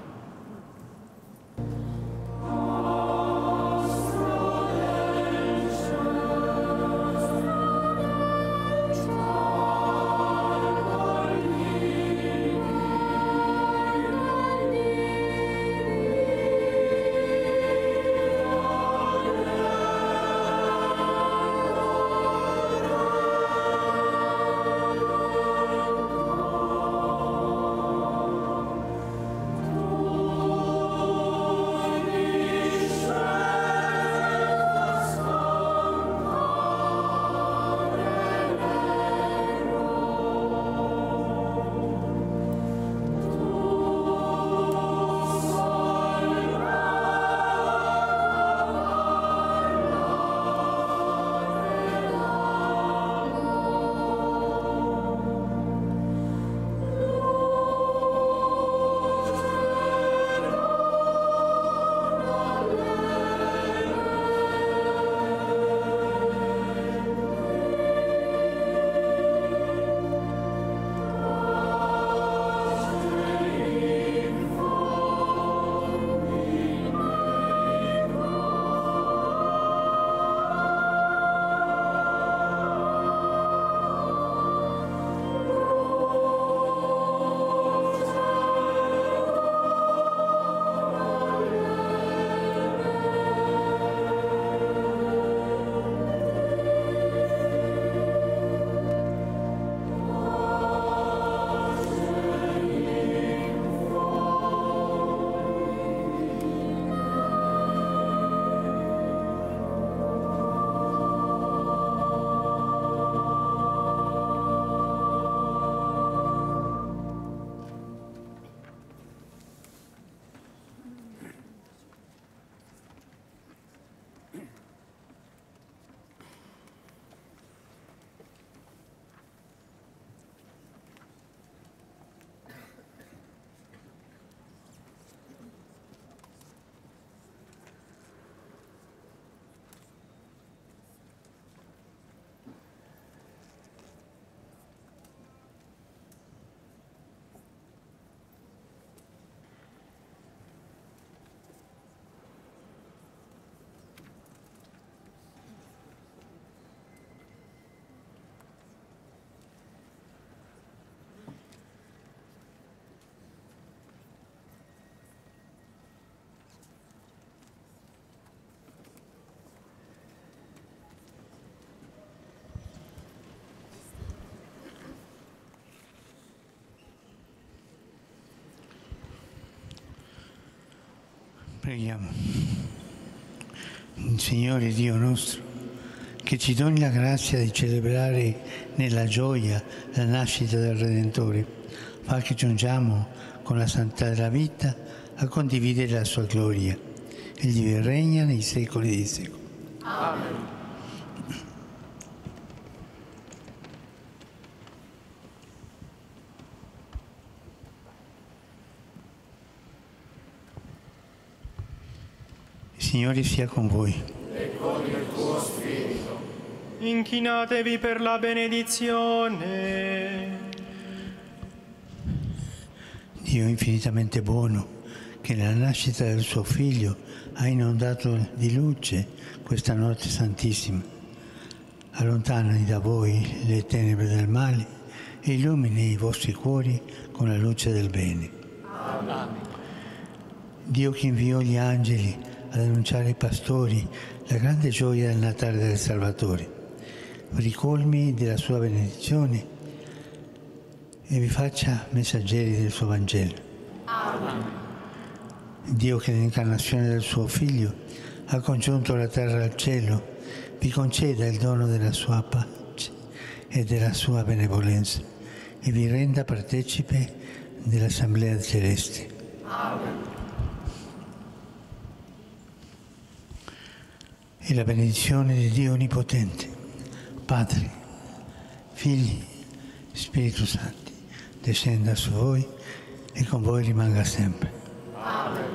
Preghiamo. Signore Dio nostro, che ci doni la grazia di celebrare nella gioia la nascita del Redentore, fa che giungiamo con la santità della vita a condividere la sua gloria. Egli regna nei secoli dei secoli. Amen. Il Signore sia con voi. E con il tuo spirito. Inchinatevi per la benedizione. Dio infinitamente buono, che nella nascita del suo Figlio ha inondato di luce questa notte santissima, allontani da voi le tenebre del male e illumini i vostri cuori con la luce del bene. Amen. Dio che inviò gli angeli ad annunciare ai pastori la grande gioia del Natale del Salvatore, vi ricolmi della sua benedizione e vi faccia messaggeri del suo Vangelo. Amen. Dio che nell'incarnazione del suo Figlio ha congiunto la terra al cielo, vi conceda il dono della sua pace e della sua benevolenza e vi renda partecipe dell'Assemblea Celeste. Amen. E la benedizione di Dio Onnipotente, Padre, Figli, Spirito Santo, descenda su voi e con voi rimanga sempre. Amen.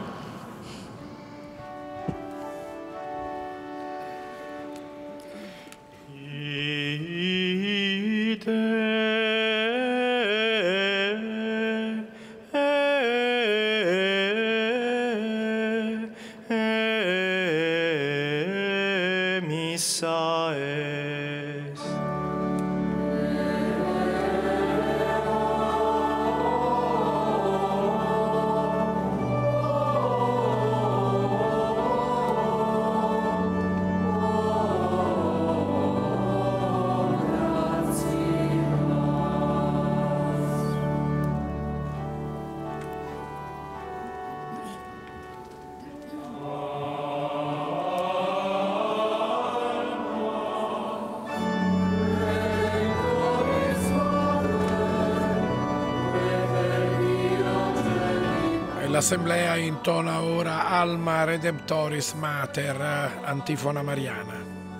L'Assemblea intona ora Alma Redemptoris Mater, antifona mariana.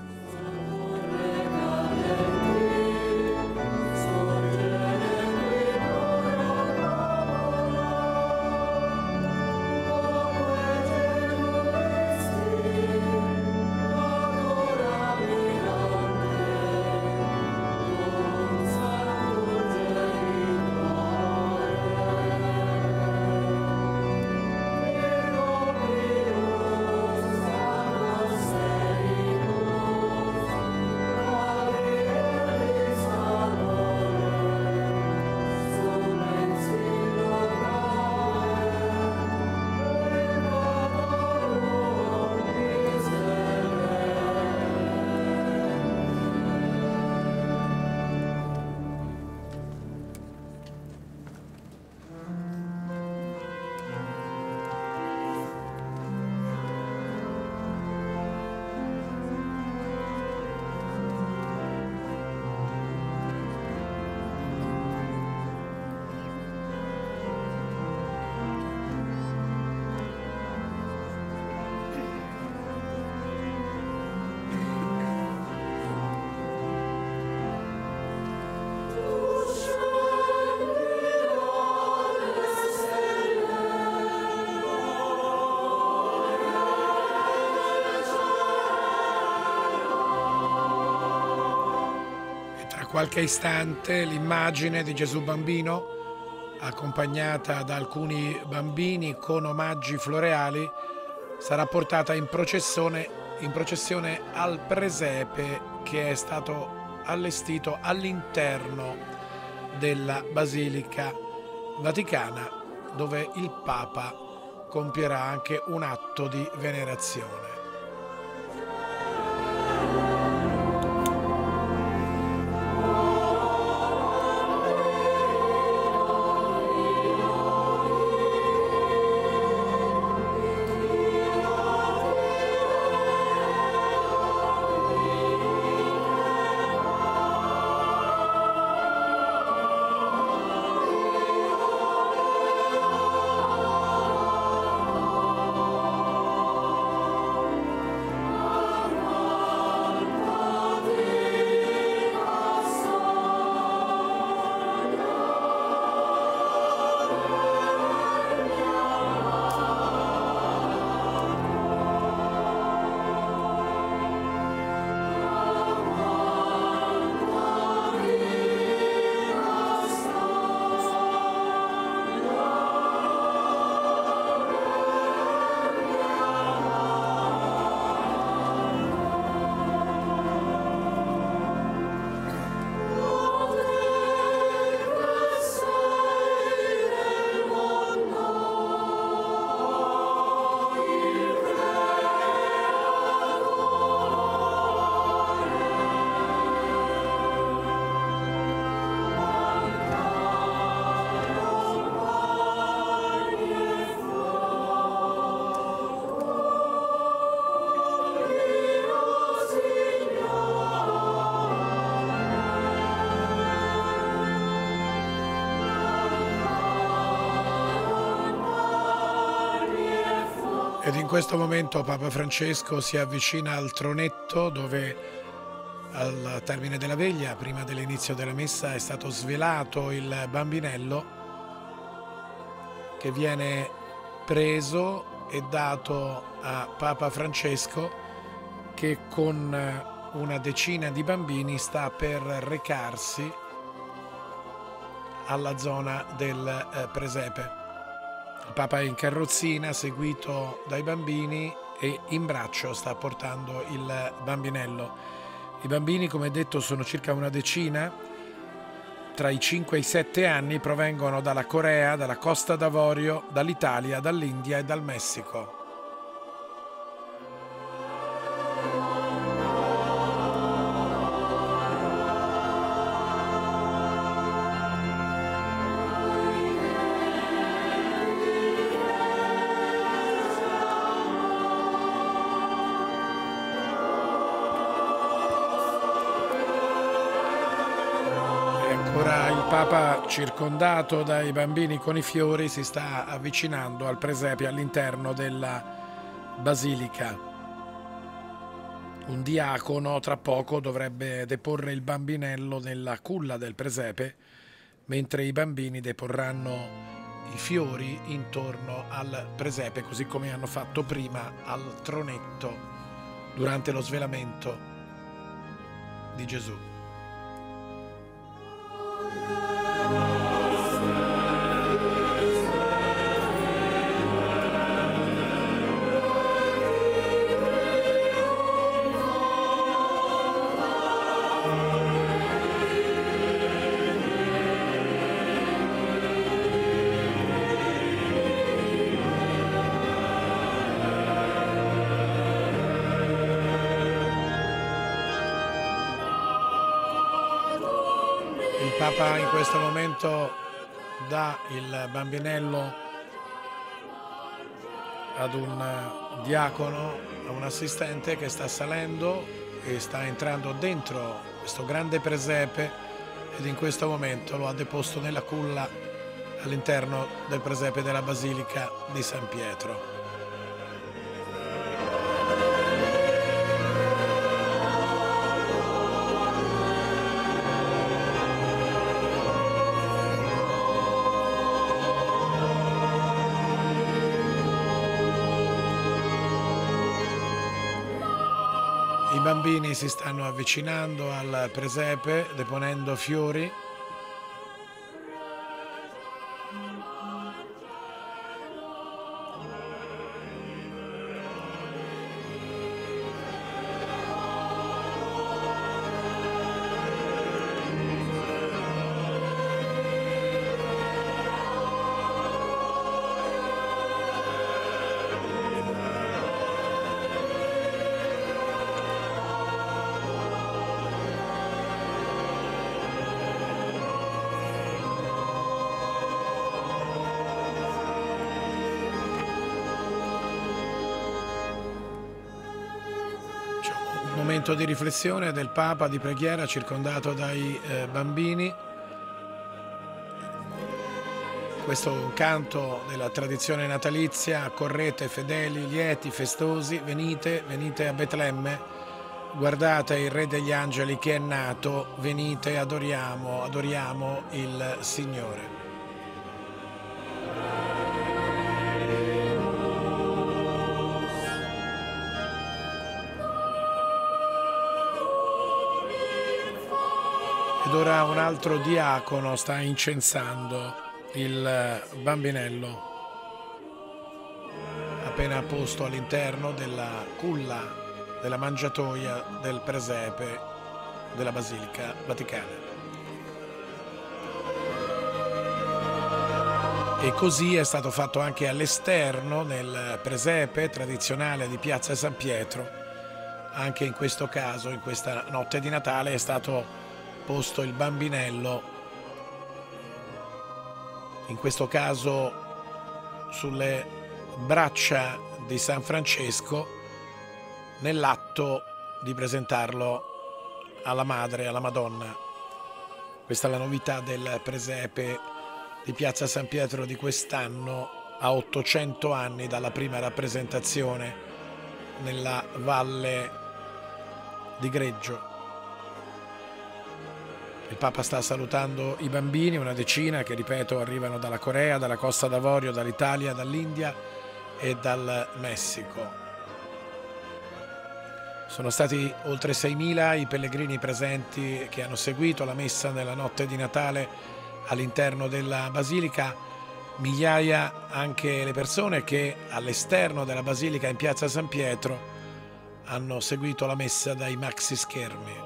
Qualche istante l'immagine di Gesù bambino, accompagnata da alcuni bambini con omaggi floreali, sarà portata in processione, in processione al presepe che è stato allestito all'interno della Basilica Vaticana, dove il Papa compierà anche un atto di venerazione. Ed in questo momento Papa Francesco si avvicina al tronetto dove al termine della veglia, prima dell'inizio della messa, è stato svelato il bambinello che viene preso e dato a Papa Francesco, che con una decina di bambini sta per recarsi alla zona del eh, presepe. Il Papa è in carrozzina, seguito dai bambini, e in braccio sta portando il bambinello. I bambini, come detto, sono circa una decina, tra i cinque e i sette anni, provengono dalla Corea, dalla Costa d'Avorio, dall'Italia, dall'India e dal Messico. Il Papa, circondato dai bambini con i fiori, si sta avvicinando al presepe all'interno della basilica. Un diacono tra poco dovrebbe deporre il bambinello nella culla del presepe, mentre i bambini deporranno i fiori intorno al presepe, così come hanno fatto prima al tronetto durante lo svelamento di Gesù. Il Papa in questo momento dà il bambinello ad un diacono, a un assistente che sta salendo e sta entrando dentro questo grande presepe, ed in questo momento lo ha deposto nella culla all'interno del presepe della Basilica di San Pietro. I bambini si stanno avvicinando al presepe deponendo fiori. Momento di riflessione del Papa, di preghiera, circondato dai eh, bambini. Questo è un canto della tradizione natalizia: correte fedeli, lieti, festosi, venite, venite a Betlemme, guardate il Re degli Angeli che è nato, venite, adoriamo, adoriamo il Signore. Ed ora un altro diacono sta incensando il bambinello appena posto all'interno della culla, della mangiatoia del presepe della Basilica Vaticana. E così è stato fatto anche all'esterno, nel presepe tradizionale di Piazza San Pietro. Anche in questo caso, in questa notte di Natale, è stato posto il bambinello, in questo caso sulle braccia di San Francesco, nell'atto di presentarlo alla Madre, alla Madonna. Questa è la novità del presepe di Piazza San Pietro di quest'anno, a ottocento anni dalla prima rappresentazione nella valle di Greggio. Il Papa sta salutando i bambini, una decina che, ripeto, arrivano dalla Corea, dalla Costa d'Avorio, dall'Italia, dall'India e dal Messico. Sono stati oltre seimila i pellegrini presenti che hanno seguito la messa nella notte di Natale all'interno della Basilica, migliaia anche le persone che all'esterno della Basilica in piazza San Pietro hanno seguito la messa dai maxi schermi.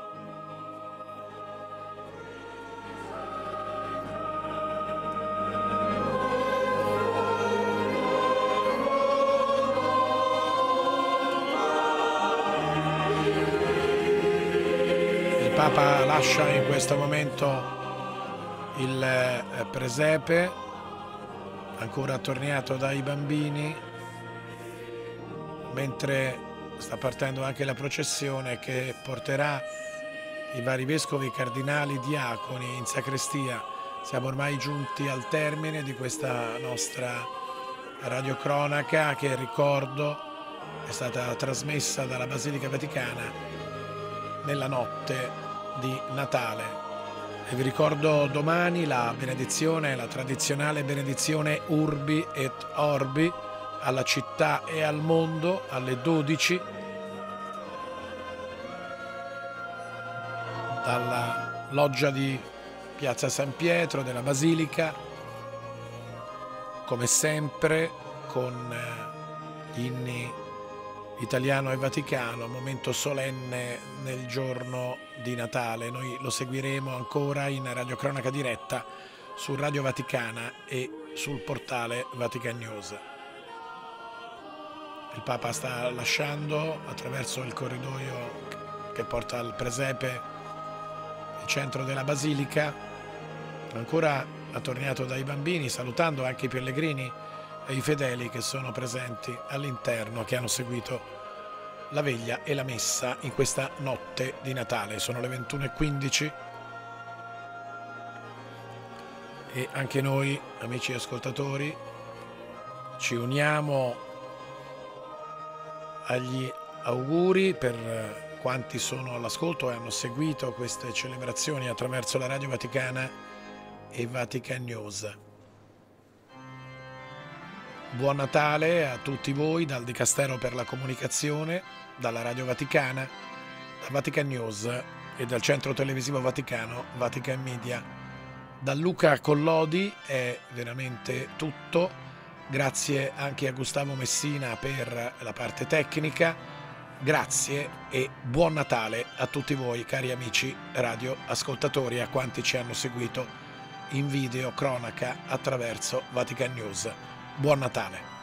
Il Papa lascia in questo momento il presepe, ancora attorniato dai bambini, mentre sta partendo anche la processione che porterà i vari vescovi, cardinali, diaconi in sacrestia. Siamo ormai giunti al termine di questa nostra radiocronaca che, ricordo, è stata trasmessa dalla Basilica Vaticana nella notte di Natale. E vi ricordo domani la benedizione, la tradizionale benedizione Urbi et Orbi alla città e al mondo alle dodici dalla loggia di piazza San Pietro della Basilica, come sempre con gli inni italiano e vaticano, momento solenne nel giorno di Natale. Noi lo seguiremo ancora in radiocronaca diretta su Radio Vaticana e sul portale Vatican News. Il Papa sta lasciando attraverso il corridoio che porta al presepe il centro della Basilica, ancora attorniato dai bambini, salutando anche i pellegrini e i fedeli che sono presenti all'interno, che hanno seguito la veglia e la messa in questa notte di Natale. Sono le ventuno e quindici e anche noi, amici ascoltatori, ci uniamo agli auguri per quanti sono all'ascolto e hanno seguito queste celebrazioni attraverso la Radio Vaticana e Vatican News. Buon Natale a tutti voi dal Dicastero per la Comunicazione, dalla Radio Vaticana, da Vatican News e dal Centro Televisivo Vaticano, Vatican Media. Da Luca Collodi è veramente tutto. Grazie anche a Gustavo Messina per la parte tecnica. Grazie e buon Natale a tutti voi, cari amici radio ascoltatori, a quanti ci hanno seguito in video cronaca attraverso Vatican News. Buon Natale!